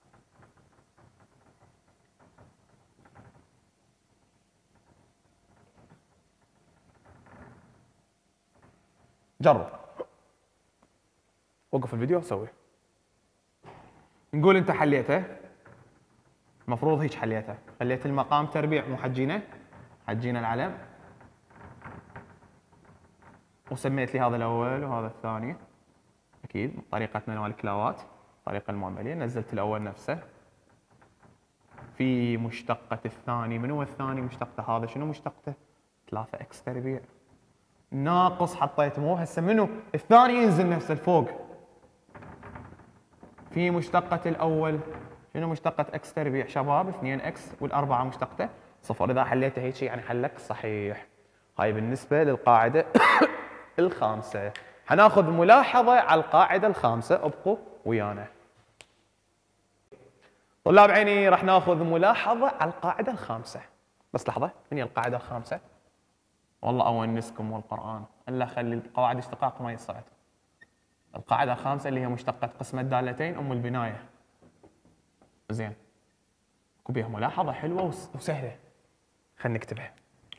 جرب، وقف الفيديو وسوي. نقول انت حليته، المفروض هيك حليته، خليت المقام تربيع مو حجينه، حجينا العلم، وسميت لي هذا الاول وهذا الثاني، اكيد طريقتنا مال الكلاوات، الطريقه المعمليه. نزلت الاول نفسه، في مشتقة الثاني، من هو الثاني مشتقته؟ هذا شنو مشتقته؟ 3 اكس تربيع ناقص، حطيت مو هسه منو الثاني ينزل نفسه الفوق. في مشتقة الاول شنو مشتقة اكس تربيع شباب؟ 2 اكس، والاربعه مشتقته صفر. اذا حليته هيك يعني حلك صحيح. هاي بالنسبة للقاعدة الخامسة. حناخذ ملاحظة على القاعدة الخامسة، ابقوا ويانا. طلاب عيني راح ناخذ ملاحظة على القاعدة الخامسة. بس لحظة، من هي القاعدة الخامسة؟ والله أونسكم والقرآن، إلا خلي القواعد اشتقاق ما يصعد. القاعدة الخامسة اللي هي مشتقة قسم الدالتين أم البناية. زين. اكو بيها ملاحظة حلوة وسهلة. خلينا نكتبها.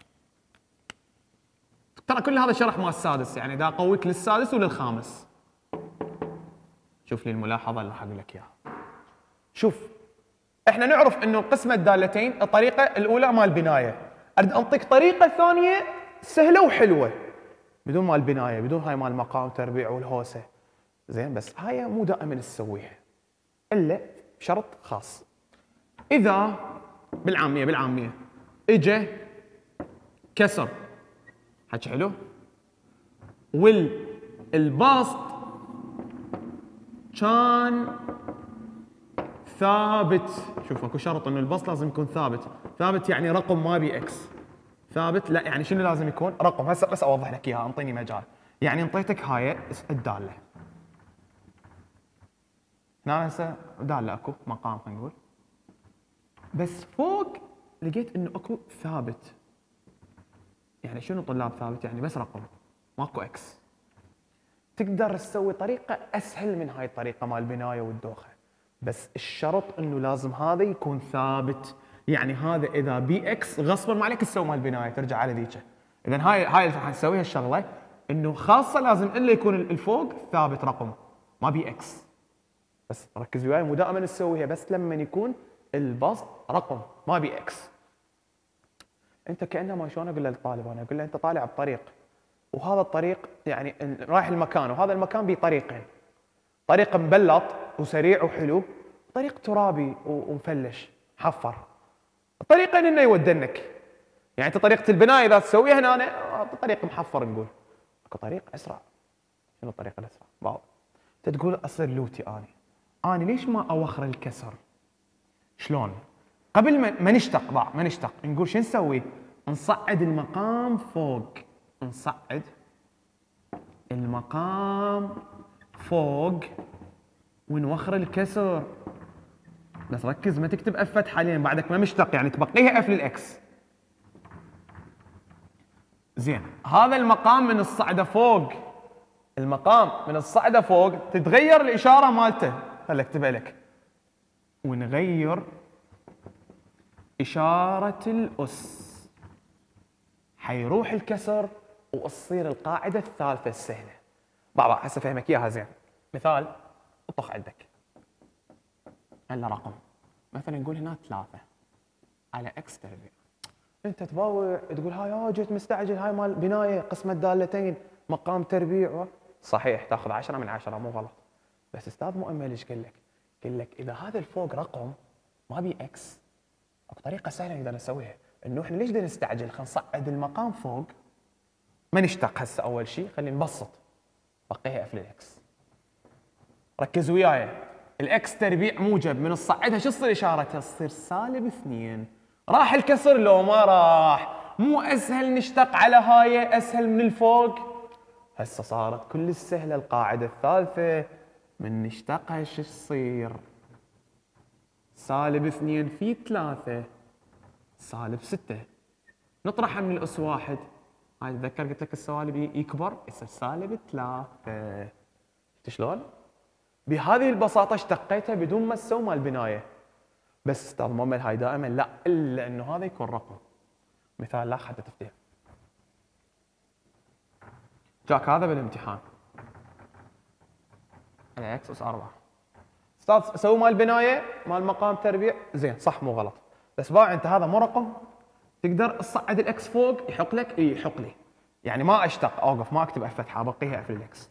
ترى كل هذا شرح مال السادس، يعني دا أقويك للسادس وللخامس. شوف لي الملاحظة اللي راح أقول لك إياها. شوف، احنا نعرف انه القسمة الدالتين الطريقة الأولى مال بناية، أريد أنطيك طريقة ثانية سهلة وحلوة بدون مال بناية، بدون هاي مال مقام تربيع والهوسة. زين، بس هاي مو دائما تسويها إلا بشرط خاص. إذا بالعامية إجا كسر، حكي حلو، والباسط كان ثابت. شوف اكو شرط انه البسط لازم يكون ثابت. ثابت يعني رقم ما بي اكس. ثابت لا يعني شنو لازم يكون؟ رقم. هسه بس اوضح لك اياها، انطيني مجال. يعني انطيتك هاي الداله. هنا هسه داله اكو مقام خلينا نقول، بس فوق لقيت انه اكو ثابت. يعني شنو طلاب ثابت؟ يعني بس رقم ماكو اكس. تقدر تسوي طريقه اسهل من هاي الطريقه مال البنايه والدوخه، بس الشرط انه لازم هذا يكون ثابت. يعني هذا اذا بي اكس غصبا ما عليك تسوي مال البنايه، ترجع على ذيك. اذا هاي اللي راح نسويها الشغله، انه خاصه لازم الا يكون الفوق ثابت رقم ما بي اكس. بس ركز وياي، مو دائما نسويها، بس لما يكون البسط رقم ما بي اكس. انت كانما شلون اقول للطالب، انا اقول له انت طالع بطريق، وهذا الطريق يعني رايح المكان، وهذا المكان بيه طريقين، طريق مبلط وسريع وحلو، طريق ترابي ومفلش حفر. الطريقين انه يودنك. يعني انت طريقه البناء اذا تسويها هنا طريق محفر، نقول اكو طريق اسرع. شنو الطريقه الاسرع؟ بعض انت تقول اصير لوتي اني ليش ما اوخر الكسر؟ شلون؟ قبل ما نشتق ما نشتق، نقول شو نسوي؟ نصعد المقام فوق، نصعد المقام فوق ونوخر الكسر. بس ركز ما تكتب اف فتحه حاليا، بعدك ما مشتق، يعني تبقيها اف للاكس. زين، هذا المقام من الصعده فوق، المقام من الصعده فوق تتغير الاشاره مالته. خليك اكتبها لك، ونغير اشاره الاس، حيروح الكسر وتصير القاعده الثالثه السهله. بابا هسه فهمك اياها زين. مثال، اطخ عندك هلا رقم، مثلا نقول هنا 3 على اكس تربيع. انت تباوع تقول هاي جيت مستعجل، هاي مال بنايه قسم الدالتين مقام تربيع. صحيح تاخذ 10 من 10 مو غلط، بس استاذ مؤمل ايش قال لك؟ قال لك اذا هذا الفوق رقم ما بي اكس، اكو طريقه سهله نقدر نسويها، انه احنا ليش بدنا نستعجل؟ خلينا نصعد المقام فوق، ما نشتق هسه. اول شيء خلينا نبسط، بقيها اف للاكس. ركز وياي، الاكس تربيع موجب، من الصعدها شو تصير اشارتها؟ تصير -2. راح الكسر لو ما راح؟ مو اسهل نشتق على هاي اسهل من الفوق؟ هسه صارت كل السهله القاعده الثالثه، من نشتقها شو تصير؟ -2 في 3 -6. نطرحها من الأس واحد. هاي تذكر قلت لك السوالب يكبر يصير سالب 3. شفت شلون؟ بهذه البساطة اشتقيتها بدون ما تسوي مال البناية. بس استاذ مؤمل هاي دائما لا، الا انه هذا يكون رقم. مثال لا حتى تفتهم. جاك هذا بالامتحان. على اكس اس 4. استاذ سوي مال البناية مال مقام تربيع، زين صح مو غلط. بس باع انت هذا مو رقم، تقدر تصعد الاكس فوق يحق لك، يحق لي. يعني ما اشتق اوقف ما اكتب اف فتحة ابقيها اف الاكس.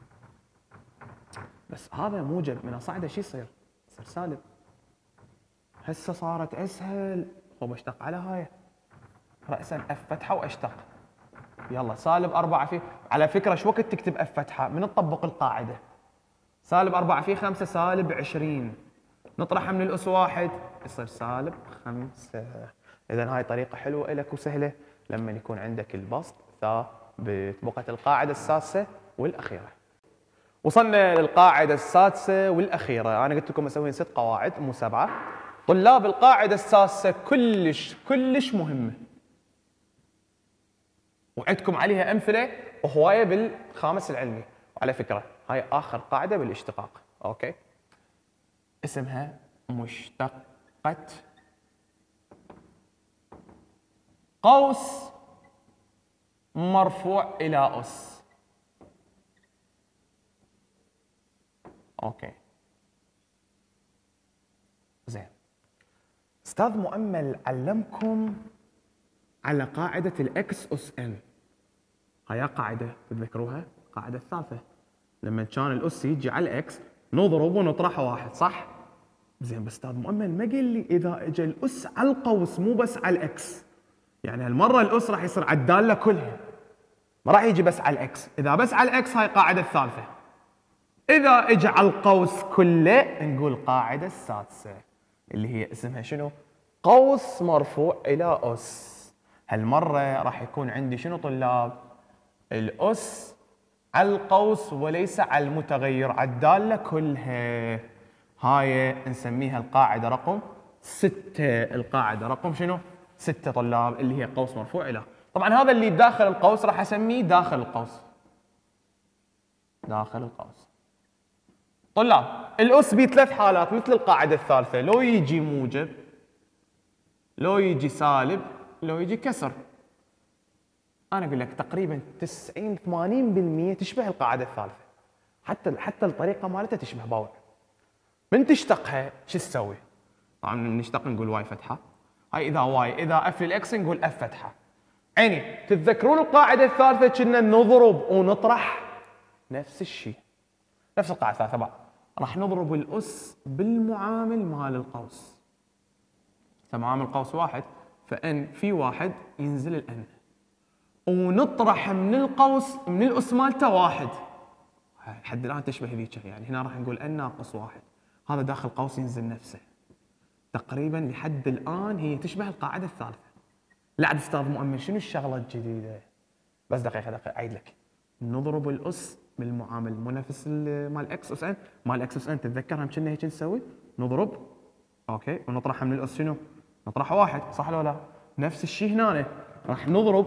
بس هذا موجب من اصعده شو يصير؟ يصير سالب. هسه صارت اسهل، خو بشتق على هاي رأسا اف فتحة واشتق. يلا سالب 4 في، على فكرة شو وقت تكتب اف فتحة؟ من تطبق القاعدة. سالب 4 في 5 سالب 20. نطرحها من الأس واحد يصير سالب 5. إذا هاي طريقة حلوة لك وسهلة لما يكون عندك البسط ثابت. بقت القاعدة السادسة والأخيرة. وصلنا للقاعدة السادسة والأخيرة. أنا قلت لكم أسوي 6 قواعد مو 7. طلاب القاعدة السادسة كلش مهمة. وعندكم عليها أمثلة وهواية بالخامس العلمي. وعلى فكرة هاي آخر قاعدة بالاشتقاق. أوكي. اسمها مشتقة قوس مرفوع إلى أس. أوكي. زين. أستاذ مؤمل علمكم على قاعدة الإكس أس إن. هاي قاعدة تتذكروها؟ القاعدة الثالثة. لما كان الأس يجي على الإكس نضرب ونطرحه واحد، صح؟ زين بس أستاذ مؤمل ما قال لي إذا إجا الأس على القوس مو بس على الإكس. يعني هالمرة الأس راح يصير على الدالة كلها. ما راح يجي بس على الإكس. إذا بس على الإكس هاي القاعدة الثالثة. إذا إجا على القوس كله نقول قاعدة السادسة اللي هي اسمها شنو؟ قوس مرفوع إلى أس. هالمرة راح يكون عندي شنو طلاب؟ الأس على القوس وليس على المتغير، على الدالة كلها. هاي نسميها القاعدة رقم 6. القاعدة رقم شنو؟ 6 طلاب اللي هي قوس مرفوع إلى. طبعا هذا اللي داخل القوس راح أسميه داخل القوس. داخل القوس. طلاب الأس بيه 3 حالات مثل القاعدة الثالثة، لو يجي موجب، لو يجي سالب، لو يجي كسر. أنا أقول لك تقريبا 90-80% تشبه القاعدة الثالثة. حتى الطريقة مالتها تشبه باوع. من تشتقها شو تسوي؟ طبعا من نشتق نقول واي فتحة. هاي إذا واي، إذا اف للإكس نقول اف فتحة. عيني تتذكرون القاعدة الثالثة كنا نضرب ونطرح نفس الشيء. نفس القاعدة الثالثة بعد. راح نضرب الأس بالمعامل مال القوس. معامل قوس واحد فإن في واحد ينزل الأن. ونطرح من القوس من الأس مالته واحد. لحد الآن تشبه ذيك. يعني هنا راح نقول ان ناقص واحد. هذا داخل قوس ينزل نفسه. تقريبا لحد الآن هي تشبه القاعدة الثالثة. لا عاد أستاذ مؤمن شنو الشغلة الجديدة؟ بس دقيقة أعيد لك. نضرب الأس بالمعامل مو نفس مال اكس اس ان. مال اكس اس ان تتذكرها كنا هيك نسوي؟ نضرب اوكي ونطرحها من الأس شنو؟ نطرح واحد، صح ولا لا؟ نفس الشيء هنا راح نضرب،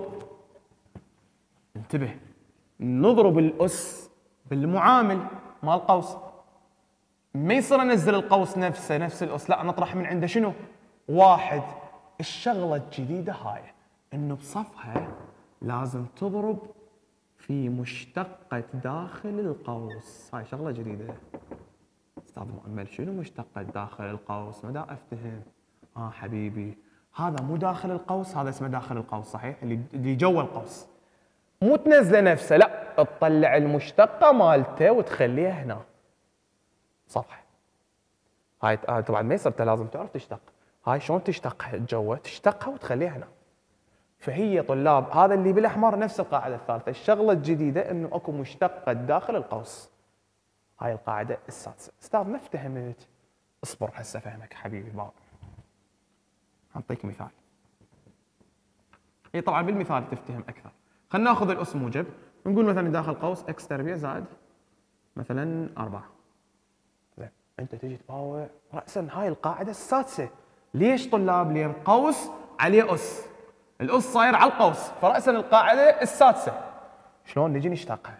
انتبه، نضرب الأس بالمعامل مال قوس. ما يصير انزل القوس نفسه نفس الأس، لا نطرح من عنده شنو؟ واحد. الشغلة الجديدة هاي انه بصفها لازم تضرب في مشتقة داخل القوس. هاي شغلة جديدة. استاذ مؤمل شنو مشتقة داخل القوس؟ ما دا افتهم. حبيبي هذا مو داخل القوس، هذا اسمه داخل القوس صحيح، اللي جوا القوس. مو تنزله نفسه، لا تطلع المشتقة مالته وتخليها هنا صفحة. هاي طبعا ما يصير، لازم تعرف تشتق. هاي شلون تشتقها جوا؟ تشتقها وتخليها هنا. فهي طلاب هذا اللي بالاحمر نفس القاعدة الثالثة. الشغلة الجديدة انه اكو مشتقة داخل القوس. هاي القاعدة السادسة. استاذ ما افتهمت. اصبر هسه افهمك حبيبي بابا. اعطيك مثال. هي طبعا بالمثال تفتهم اكثر. خلينا ناخذ الأس موجب ونقول مثلا داخل قوس اكس تربيع زائد مثلا 4. زين انت تجي تباوع رأسا هاي القاعدة السادسة. ليش طلاب؟ لأن القوس عليه أس. الأس صاير على القوس، فرأسا القاعدة السادسة. شلون نجي نشتقها؟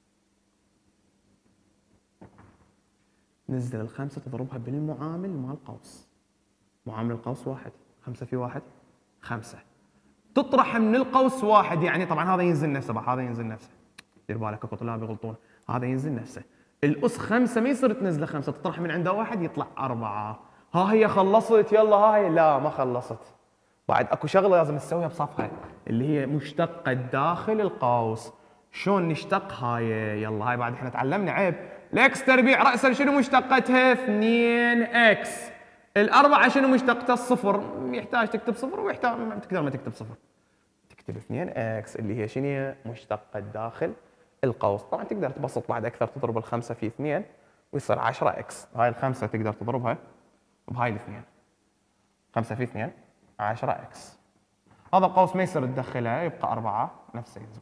نزل الخمسة تضربها بالمعامل مال القوس. معامل القوس 1، 5 في 1 5. تطرح من القوس 1، يعني طبعا هذا ينزل نفسه بقى، هذا ينزل نفسه. دير بالك اكو طلاب يغلطون، هذا ينزل نفسه. الأس 5 ما يصير تنزله 5، تطرح من عنده 1 يطلع 4. ها هي خلصت، يلا هاي. لا ما خلصت، بعد اكو شغله لازم تسويها بصفحه، اللي هي مشتقة داخل القوس. شلون نشتق هاي؟ يلا هاي بعد احنا تعلمنا عيب. الاكس تربيع رأسا شنو مشتقتها؟ 2 اكس. الأربعة شنو مشتقتها؟ الصفر. يحتاج تكتب صفر ويحتاج تقدر ما تكتب صفر، تكتب 2 اكس اللي هي شنو؟ مشتقة داخل القوس. طبعا تقدر تبسط بعد اكثر، تضرب الخمسة في 2 ويصير 10 اكس. هاي الخمسة تقدر تضربها بهاي الاثنين، 5 في 2 10 اكس. هذا القوس ما يصير تدخله، يبقى 4 نفسه ينزل.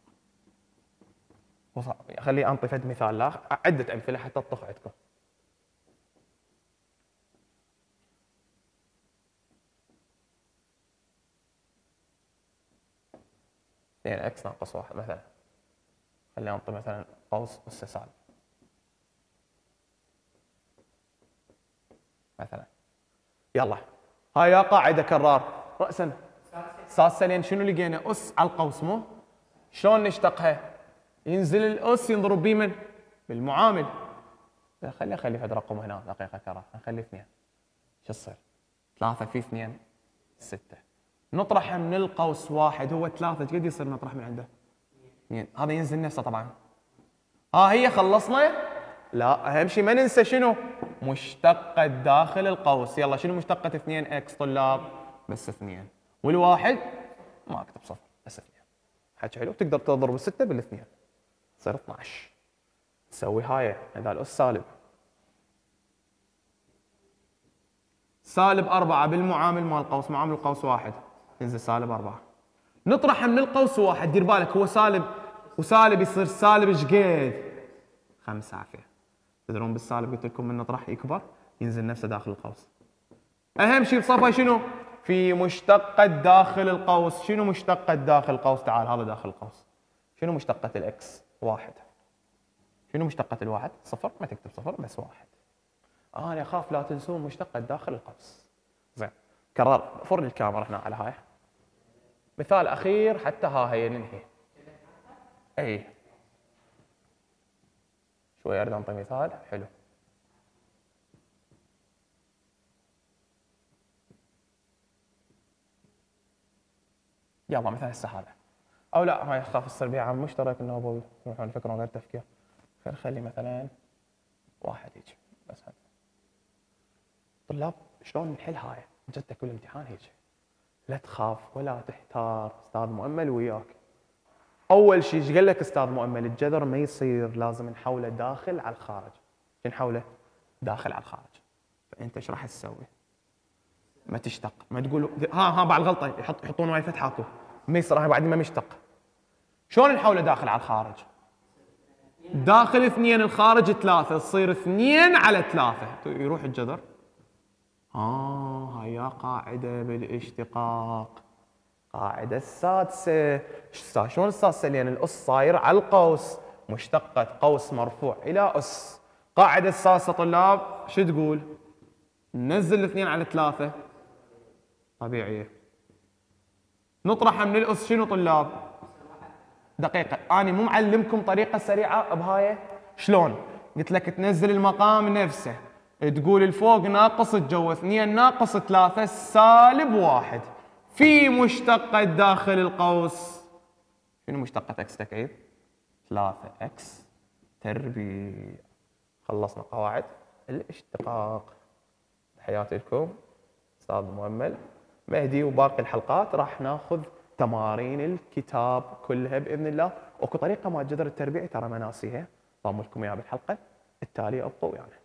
خلي انطي فد مثال، لا عدة امثله حتى تطخ عندكم. يعني اكس ناقص 1 مثلا. خلي انطي مثلا قوس أس سالب مثلا. يلا هاي يا قاعده كرار راسا سادسه، لان شنو لقينا؟ اس على القوس. مو شلون نشتقها؟ ينزل الاس ينضرب بمن؟ بالمعامل. خلي فد رقم هنا دقيقه كرار، نخلي 2. شو تصير؟ 3 في 2 6. نطرح من القوس 1، هو 3 قد يصير نطرح من عنده؟ 2. هذا ينزل نفسه طبعا. ها هي خلصنا؟ لا اهم شيء ما ننسى شنو؟ مشتقة داخل القوس. يلا شنو مشتقة 2 اكس طلاب؟ بس 2. والواحد ما اكتب صفر، بس 2. حكي حلو. تقدر تضرب 6 بالاثنين تصير 12. تسوي هاي اذا الاس سالب. سالب 4 بالمعامل مال القوس، معامل القوس 1 تنزل سالب 4. نطرح من القوس 1، دير بالك هو سالب وسالب يصير سالب ايش قد؟ 5 عافية. تدرون بالسالب قلت لكم من نطرح يكبر ينزل نفسه داخل القوس. اهم شيء بصفه شنو؟ في مشتقة داخل القوس. شنو مشتقة داخل القوس؟ تعال هذا داخل القوس. شنو مشتقة الاكس؟ 1. شنو مشتقة الواحد؟ 0. ما تكتب 0 بس 1. انا اخاف لا تنسون مشتقة داخل القوس. زين كرر فرن الكاميرا هنا على هاي. مثال اخير حتى ها هي ننهي. اي شوي اريد انطي مثال حلو. يلا مثلا هسه هذا، او لا هاي اخاف تصير بيها عام مشترك انه يروحون يفكرون غير تفكير. خلي مثلا 1 هيك بس. هذا طلاب شلون نحل هاي؟ جتك بالامتحان هيك، لا تخاف ولا تحتار، استاذ مؤمل وياك. اول شيء ايش قال لك استاذ مؤمل؟ الجذر ما يصير، لازم نحوله داخل على الخارج. نحوله داخل على الخارج. فانت ايش راح تسوي؟ ما تشتق، ما تقول ها بعد الغلطه يحطون واي فتحه اكو ما يصير، هاي بعد ما مشتق. شلون نحوله داخل على الخارج؟ داخل 2 الخارج 3، تصير 2 على 3 يروح الجذر. هاي قاعده بالاشتقاق، قاعده السادسه. شلون السادسه؟ لان الاس صاير على القوس، مشتقه قوس مرفوع الى اس. قاعده السادسه طلاب شو تقول؟ ننزل 2 على 3 طبيعيه. نطرح من الاس شنو طلاب؟ دقيقه انا مو معلمكم طريقه سريعه بهاي. شلون؟ قلت لك تنزل المقام نفسه، تقول الفوق ناقص الجو 2 ناقص 3 سالب 1 في مشتقة داخل القوس. شنو مشتقة اكس تكعيب؟ 3 اكس تربيع. خلصنا قواعد الاشتقاق. تحياتي لكم استاذ مؤمل مهدي، وباقي الحلقات راح ناخذ تمارين الكتاب كلها باذن الله. واكو طريقه مال جذر التربيعي ترى ما ناسيها، ضامن لكم اياها بالحلقه التاليه. ابقوا ويانا.